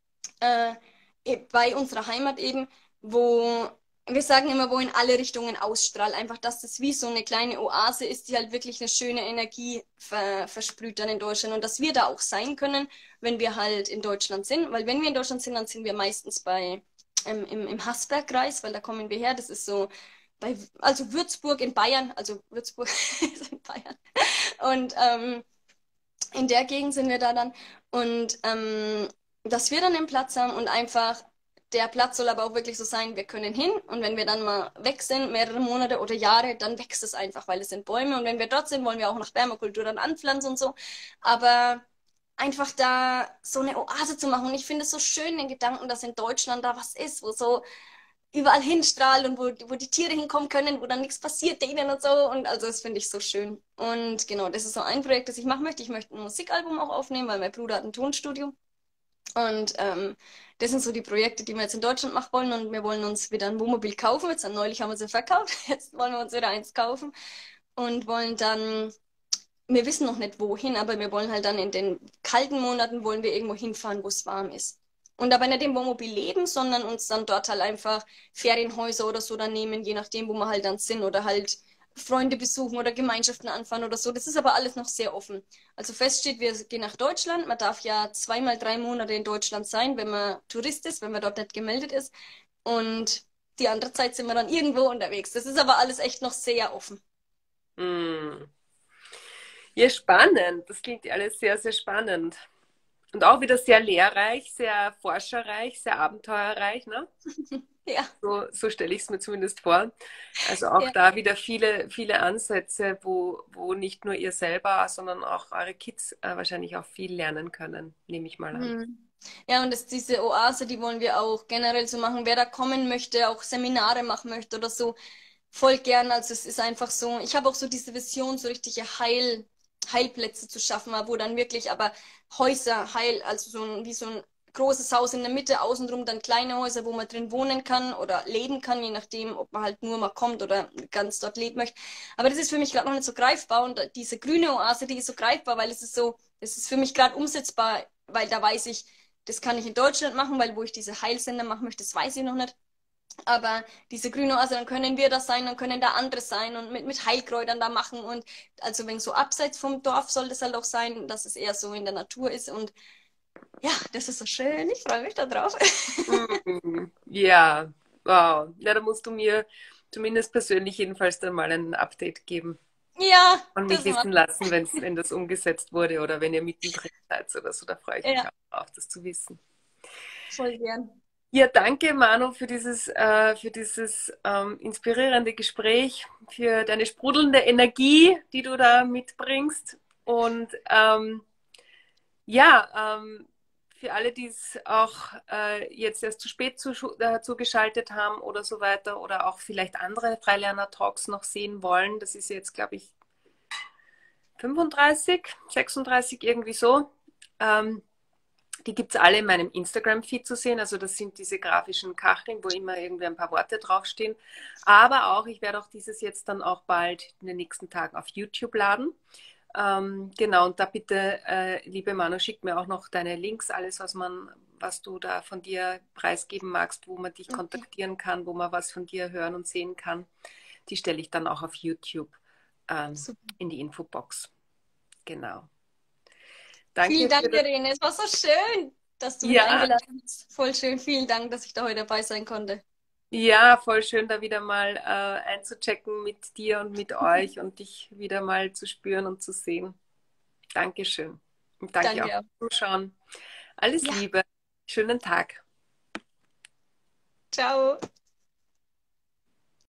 äh, e- bei unserer Heimat eben, wo wir sagen immer, wo in alle Richtungen ausstrahlt. Einfach, dass das wie so eine kleine Oase ist, die halt wirklich eine schöne Energie ver versprüht dann in Deutschland und dass wir da auch sein können, wenn wir halt in Deutschland sind. Weil wenn wir in Deutschland sind, dann sind wir meistens bei ähm, im, im Haßbergkreis, weil da kommen wir her. Das ist so bei, also Würzburg in Bayern, also Würzburg ist in Bayern. Und ähm, in der Gegend sind wir da dann. Und ähm, dass wir dann den Platz haben und einfach, der Platz soll aber auch wirklich so sein, wir können hin und wenn wir dann mal weg sind, mehrere Monate oder Jahre, dann wächst es einfach, weil es sind Bäume und wenn wir dort sind, wollen wir auch nach Permakultur dann anpflanzen und so. Aber einfach da so eine Oase zu machen und ich finde es so schön, den Gedanken, dass in Deutschland da was ist, wo so überall hinstrahlt und wo, wo die Tiere hinkommen können, wo dann nichts passiert denen und so. Und also das finde ich so schön. Und genau, das ist so ein Projekt, das ich machen möchte. Ich möchte ein Musikalbum auch aufnehmen, weil mein Bruder hat ein Tonstudio. Und ähm, das sind so die Projekte, die wir jetzt in Deutschland machen wollen. Und wir wollen uns wieder ein Wohnmobil kaufen. Jetzt neulich haben wir sie verkauft. Jetzt wollen wir uns wieder eins kaufen und wollen dann, wir wissen noch nicht wohin, aber wir wollen halt dann in den kalten Monaten wollen wir irgendwo hinfahren, wo es warm ist. Und aber nicht im Wohnmobil leben, sondern uns dann dort halt einfach Ferienhäuser oder so dann nehmen, je nachdem, wo wir halt dann sind oder halt Freunde besuchen oder Gemeinschaften anfahren oder so. Das ist aber alles noch sehr offen. Also fest steht, wir gehen nach Deutschland. Man darf ja zweimal drei Monate in Deutschland sein, wenn man Tourist ist, wenn man dort nicht gemeldet ist. Und die andere Zeit sind wir dann irgendwo unterwegs. Das ist aber alles echt noch sehr offen. Hm. Ja, spannend. Das klingt ja alles sehr, sehr spannend. Und auch wieder sehr lehrreich, sehr forscherreich, sehr abenteuerreich, ne? Ja, So, so stelle ich es mir zumindest vor. Also auch ja. da wieder viele, viele Ansätze, wo, wo nicht nur ihr selber, sondern auch eure Kids äh, wahrscheinlich auch viel lernen können, nehme ich mal an. Hm. Ja, und das, diese Oase, die wollen wir auch generell so machen. Wer da kommen möchte, auch Seminare machen möchte oder so, voll gern. Also es ist einfach so, ich habe auch so diese Vision, so richtige Heil, Heilplätze zu schaffen, wo dann wirklich aber Häuser, Heil, also so ein, wie so ein großes Haus in der Mitte, außenrum dann kleine Häuser, wo man drin wohnen kann oder leben kann, je nachdem, ob man halt nur mal kommt oder ganz dort leben möchte. Aber das ist für mich gerade noch nicht so greifbar und diese grüne Oase, die ist so greifbar, weil es ist so, es ist für mich gerade umsetzbar, weil da weiß ich, das kann ich in Deutschland machen, weil wo ich diese Heilsender machen möchte, das weiß ich noch nicht. Aber diese grüne Oase, dann können wir das sein, dann können da andere sein und mit, mit Heilkräutern da machen. Und also wenn so abseits vom Dorf soll das halt auch sein, dass es eher so in der Natur ist. Und ja, das ist so schön. Ich freue mich da drauf. Mm, ja, wow. Ja, da musst du mir zumindest persönlich jedenfalls dann mal ein Update geben Ja, und mich das macht wissen lassen, wenn's, wenn das umgesetzt wurde oder wenn ihr mittendrin seid oder so. Da freue ich mich ja auch drauf, das zu wissen. voll gern. Ja, danke, Manu, für dieses, äh, für dieses ähm, inspirierende Gespräch, für deine sprudelnde Energie, die du da mitbringst. Und ähm, ja, ähm, für alle, die es auch äh, jetzt erst zu spät zu, äh, zugeschaltet haben oder so weiter oder auch vielleicht andere Freilerner-Talks noch sehen wollen, das ist jetzt, glaube ich, fünfunddreißig, sechsunddreißig, irgendwie so. Ähm, Die gibt es alle in meinem Instagram-Feed zu sehen. Also das sind diese grafischen Kacheln, wo immer irgendwie ein paar Worte draufstehen. Aber auch, ich werde auch dieses jetzt dann auch bald in den nächsten Tagen auf YouTube laden. Ähm, genau, und da bitte, äh, liebe Manu, schick mir auch noch deine Links, alles, was man, was du da von dir preisgeben magst, wo man dich Okay, kontaktieren kann, wo man was von dir hören und sehen kann. Die stelle ich dann auch auf YouTube ähm, super. in die Infobox. Genau. Vielen Danke für Dank, das. Irene. Es war so schön, dass du mich Ja, eingeladen hast. Voll schön. Vielen Dank, dass ich da heute dabei sein konnte. ja, voll schön, da wieder mal äh, einzuchecken mit dir und mit euch und dich wieder mal zu spüren und zu sehen. Dankeschön. Und danke auch Danke auch. fürs Zuschauen. Alles Ja. Liebe. Schönen Tag. Ciao.